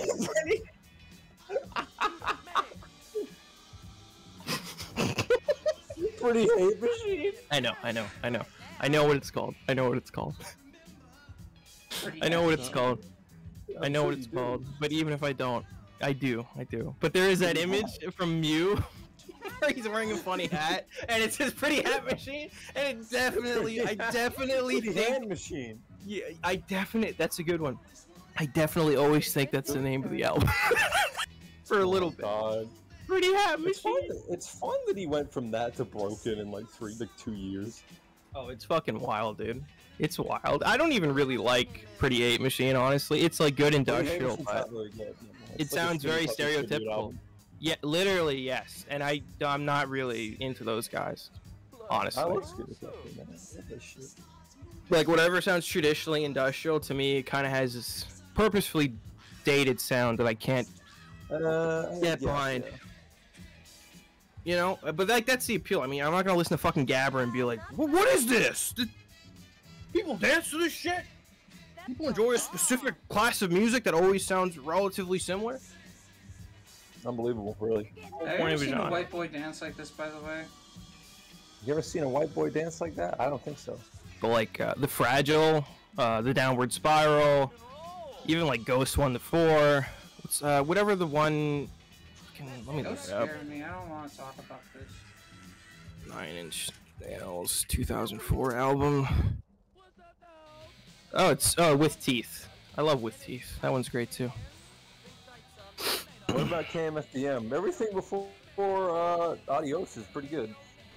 Pretty Hate Machine. I know what it's called. I know what it's called. But even if I don't, I do. But there is that image from Mew where he's wearing a funny hat, and it says Pretty Hat Machine, and it definitely, I definitely Pretty think... Hand Machine. Yeah, that's a good one. I definitely always think that's the name of the album. For a little bit. God. Pretty Hat Machine. It's fun that he went from that to Broken in like 2 years. Oh, it's fucking wild, dude. It's wild. I don't even really like Pretty Hate Machine, honestly. It's like good industrial, but it sounds very stereotypical. Yeah, literally, yes. And I'm not really into those guys, honestly. I like Scooter Puppy, man. That shit. Like, whatever sounds traditionally industrial, to me, kind of has this purposefully dated sound that I can't get behind. Yeah. You know? But, like, that's the appeal. I mean, I'm not gonna listen to fucking Gabber and be like, well, what is this? People dance to this shit? People enjoy a specific class of music that always sounds relatively similar? Unbelievable, really. Have you ever seen a white boy dance like this, by the way? You ever seen a white boy dance like that? I don't think so. But like the Fragile, the Downward Spiral, even like Ghost 1 to 4. What's whatever the one. Let me look it up. Me. I don't want to talk about this. 9 Inch Nails 2004 album. Oh, it's With Teeth. I love With Teeth. That one's great too. What about KMFDM? Everything before Adios is pretty good.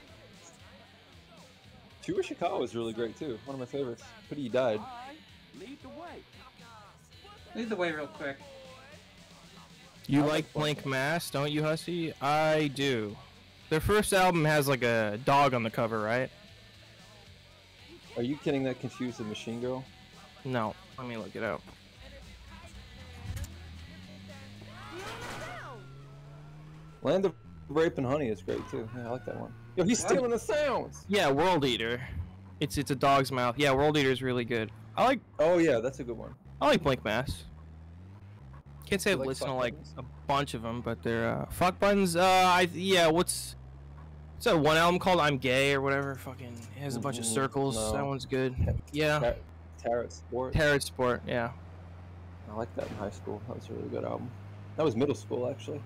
Tua Ishikawa is really great too. One of my favorites. Pity he died. Lead the way. Lead the way real quick. You like Blank Mass, don't you, Hussy? I do. Their first album has like a dog on the cover, right? Are you kidding? That confused the Machine Girl? No, let me look it up. Land of Rape and Honey is great too. Yeah, I like that one. Yo, he's stealing the sounds. Yeah, World Eater. It's a dog's mouth. Yeah, World Eater is really good. I like. Oh yeah, that's a good one. I like Blink Mass. Can't say I've like listened to fuck like buttons? a bunch of them, but they're fuck buttons. Yeah. What's that one album called? I'm Gay or whatever. Fucking it has a bunch of circles. No. That one's good. Yeah. Tarot Sport. Tarot Sport. Yeah. I liked that in high school. That was a really good album. That was middle school actually.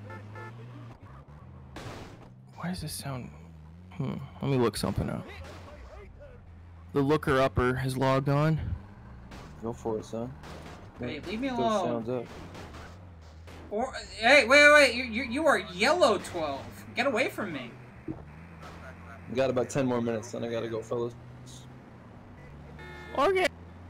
Why does this sound? Let me look something up. The looker upper has logged on. Go for it, son. Hey, leave me Those alone. sounds up. Or hey, wait! You are yellow 12. Get away from me. We got about 10 more minutes, then I gotta go, fellas. Okay.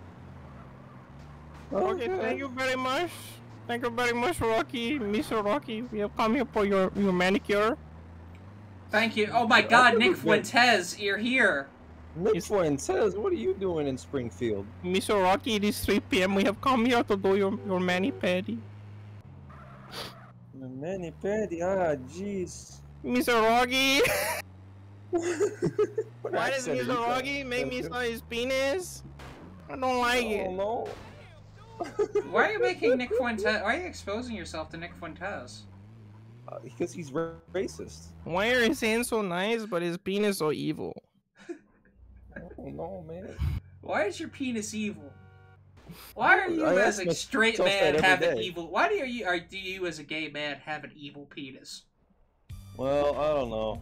Okay, thank you very much. Thank you very much, Rocky. Mr. Rocky, we have come here for your manicure. Thank you. Oh my God, Nick Fuentes, you're here. Nick Fuentes, what are you doing in Springfield? Mr. Rocky, it is 3 p.m. We have come here to do your mani-pedi. Mani-pedi? Ah, jeez. Mr. Rocky! What Why does accent are Mr. you Rocky from? make me saw his penis? I don't like it. No. Why are you making Nick Fuentes? Why are you exposing yourself to Nick Fuentes? Because he's racist. Why are his hands so nice, but his penis so evil? Oh no, man. Why is your penis evil? Why are you I as ask a straight myself man that every have an day. evil? Why do you as a gay man have an evil penis? Well, I don't know.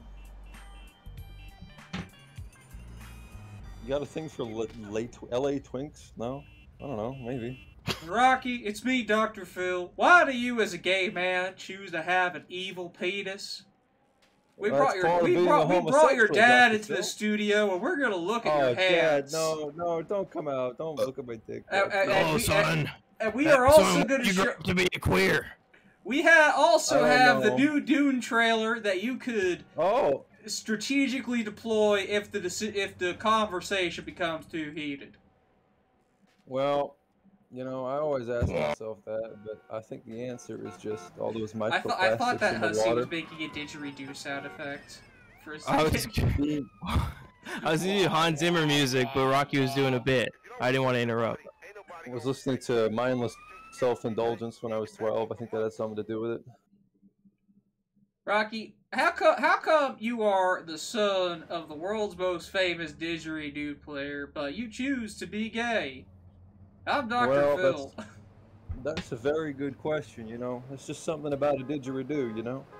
You got a thing for LA twinks? No? I don't know, maybe. Rocky, it's me, Dr. Phil. Why do you as a gay man choose to have an evil penis? We brought your dad Dr. into the Phil. studio, and we're gonna look at Oh, your Dad, hands. no, don't come out. Don't look at my dick. No, son. And we are also Son, gonna you show. got to be a queer. We also I have don't the know. new Dune trailer that you could Oh, strategically deploy if the conversation becomes too heated. well, you know, I always ask myself that, but I think the answer is just all those microplastics I thought that in the Hussy water. was making a didgeridoo sound effect for a I second. was doing Hans Zimmer music, but Rocky was doing a bit. I didn't want to interrupt. I was listening to Mindless Self-Indulgence when I was 12. I think that had something to do with it. Rocky, how come you are the son of the world's most famous didgeridoo player, but you choose to be gay? I'm Dr. Well, Phil. That's a very good question, you know. It's just something about a didgeridoo, you know.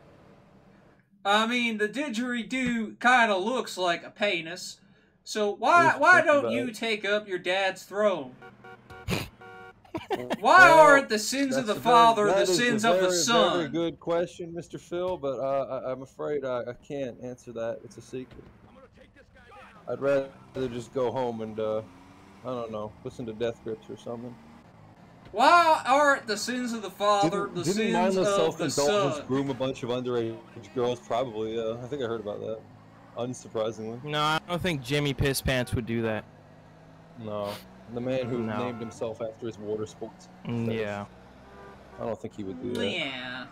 I mean, the didgeridoo kind of looks like a penis, so why Think don't about you it. take up your dad's throne? Why Well, aren't the sins of the that's father the that is sins a of the very, son? Very good question, Mr. Phil, but I'm afraid I can't answer that. It's a secret. I'd rather just go home and, I don't know, listen to Death Grips or something. Why aren't the sins of the father the Didn't sins Mindless of the Self-Indulgence son? groom a bunch of underage girls? Probably, yeah. I think I heard about that. Unsurprisingly. No, I don't think Jimmy Piss Pants would do that. No. The man who No. named himself after his water sports. Yeah. I don't think he would do that. Yeah.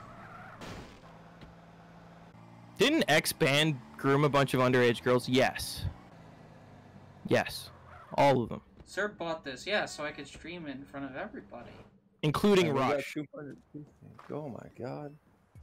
Didn't X Band groom a bunch of underage girls? Yes. Yes. All of them. Sir bought this, yeah, so I could stream it in front of everybody. Including And we got Rush. 200 people. Oh my god.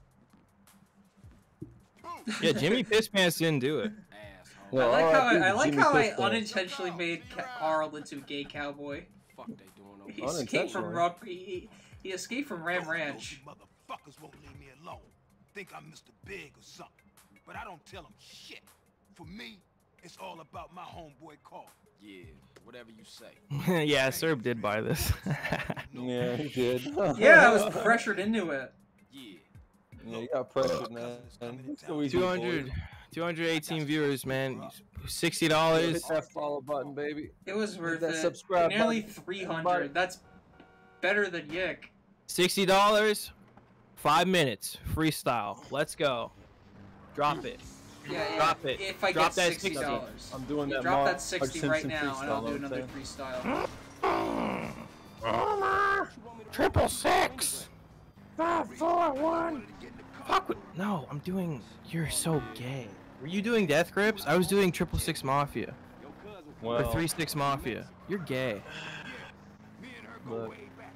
Yeah, Jimmy Piss Pants didn't do it. Well, I alright, like Jimmy how I Piss Pants. unintentionally made Carl into a gay cowboy. Fuck they doing over He escaped from he escaped from Ram Ranch. Those motherfuckers won't leave me alone. Think I'm Mr. Big or something. But I don't tell them shit. For me, it's all about my homeboy Carl. Yeah, whatever you say. Yeah, Serb did buy this. Yeah, he did. Yeah, I was pressured into it. Yeah. Yeah, you got pressured, man. It's so easy to 200, 218 viewers, man. Hit $60. that follow button, baby. It was worth that it. subscribe Nearly button. 300. That's better than Yick. $60. 5 minutes. Freestyle. Let's go. Drop it. Yeah. Drop it. If I Drop get that $60. I'm doing You that. drop Marge that 60 Simpson right now, and I'll freestyle, do know what another I'm freestyle. Triple six. 5, 4, 1. Fuck with. No, I'm doing. You're so gay. Were you doing Death Grips? I was doing 666 Mafia. Well, Or 3-6 Mafia. You're gay. Look,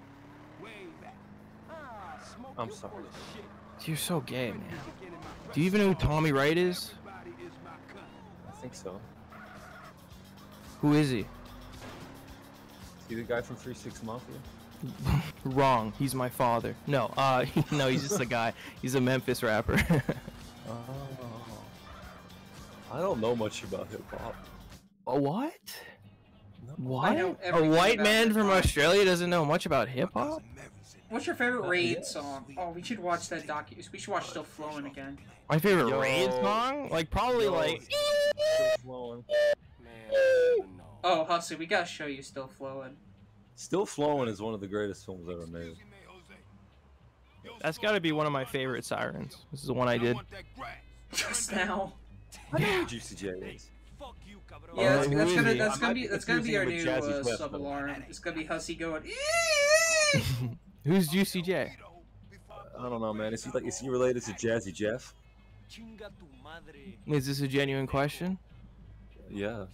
I'm sorry. You're so gay, man. Do you even know who Tommy Wright is? I think so. Who is he? Is he the guy from 3-6 Mafia? Wrong. He's my father. No, no, he's just a guy. He's a Memphis rapper. Oh. I don't know much about hip hop. A what? What? know A everything white about man from hip-hop. Australia doesn't know much about hip hop? What's your favorite Raid song? Oh, we should watch that we should watch Still Flowing again. My favorite Yo. Raid song? Like probably Yo. like. Still Flowing. Oh, Hussey, we gotta show you Still Flowing. Still Flowing is one of the greatest films ever made. That's got to be one of my favorite sirens. This is the one I did. Just now. I know who Juicy J is. Yeah, who that's is gonna he? that's gonna be confusing our him with new Jazzy Jeff, sub though. alarm. It's gonna be Hussey going. Who's Juicy J? I don't know, man. Is he related to Jazzy Jeff? Is this a genuine question? Yeah.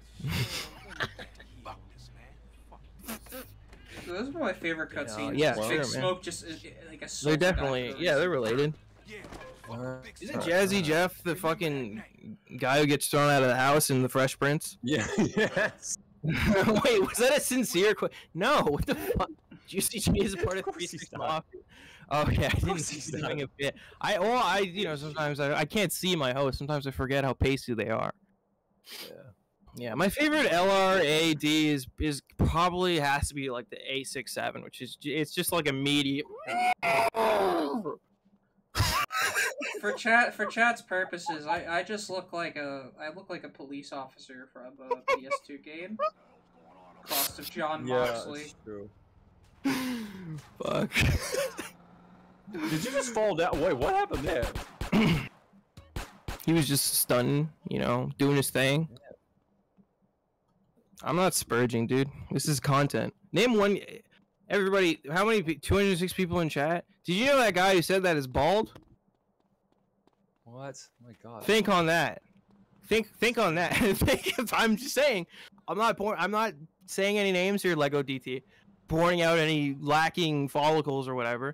Those are my favorite cutscenes. yeah, Big sure, man. Smoke just like a. They're definitely, yeah, they're related. Isn't Alright. Jazzy Jeff the fucking guy who gets thrown out of the house in The Fresh Prince? Yeah. Yes. Wait, was that a sincere question? No, what the fuck? Juicy J is a part of Of course he's 3-6 not. Mafia. Okay, I didn't course see he's you not. doing a bit. You know, sometimes I can't see my host. Sometimes I forget how pasty they are. Yeah. Yeah, my favorite LRAD is probably has to be like the A67, which is it's just like a medium. For chat's purposes, I just look like a police officer from a PS2 game. Cost of John Yeah, Moxley. it's true. Fuck. Did you just fall down? Wait, what happened there? He was just stunting, you know, doing his thing. I'm not spurging, dude. This is content. Name one. Everybody, how many? 206 people in chat. Did you know that guy who said that is bald? What? My God. Think on that. Think on that. I'm just saying. I'm not saying any names here, Lego DT. Pouring out any lacking follicles or whatever.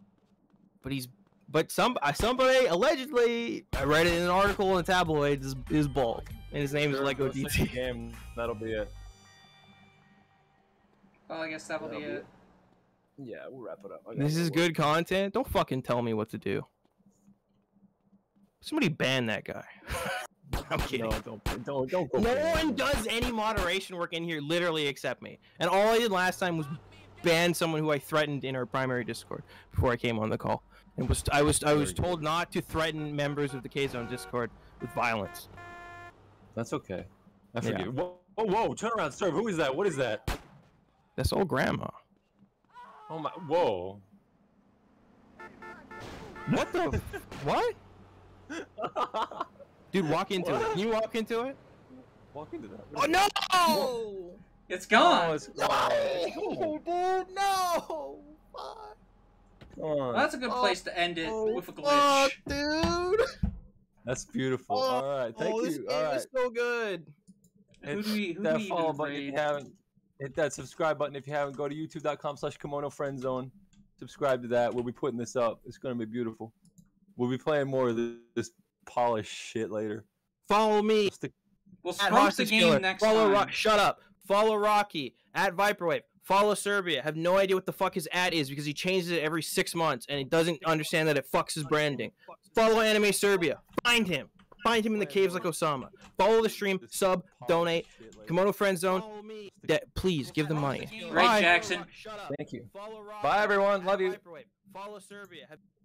But somebody allegedly, I read it in an article in a tabloid, is bald, and his name is Lego DT. Game. That'll be it. Well, I guess that'll be it. Yeah, we'll wrap it up. This is good content. Don't fucking tell me what to do. Somebody ban that guy. I'm kidding. No, don't go. No one does any moderation work in here, literally, except me. And all I did last time was ban someone who I threatened in our primary Discord before I came on the call. And I was told not to threaten members of the K-Zone Discord with violence. That's okay. I forget. Yeah. Whoa! Turn around, sir. Who is that? What is that? That's old grandma. Oh my! Whoa! What the? What? Dude, walk into it. Can you walk into it? Walk into that. Oh no! It's gone. Oh, it's gone. No, dude, no! Fuck. Well, that's a good place to end it with a glitch. Fuck, dude! That's beautiful. All right, thank This you. game All right. is so good. Who do we that follow even button if raid? you haven't. Hit that subscribe button if you haven't. Go to youtube.com/KimonoFriendZone. Subscribe to that. We'll be putting this up. It's gonna be beautiful. We'll be playing more of this polished shit later. Follow me. We'll At smoke the Hostage game Killer. next Follow time. Shut up. Follow Rocky at Viperwave. Follow Serbia. Have no idea what the fuck his ad is because he changes it every 6 months and he doesn't understand that it fucks his branding. Follow Anime Serbia. Find him. Find him in the caves like Osama. Follow the stream. Sub. Donate. Kimono Friend Zone. Please give them money. Right, Bye. Jackson. Shut up. Thank you. Follow Rocky Bye, everyone. Love you. at Viperwave. Follow Serbia.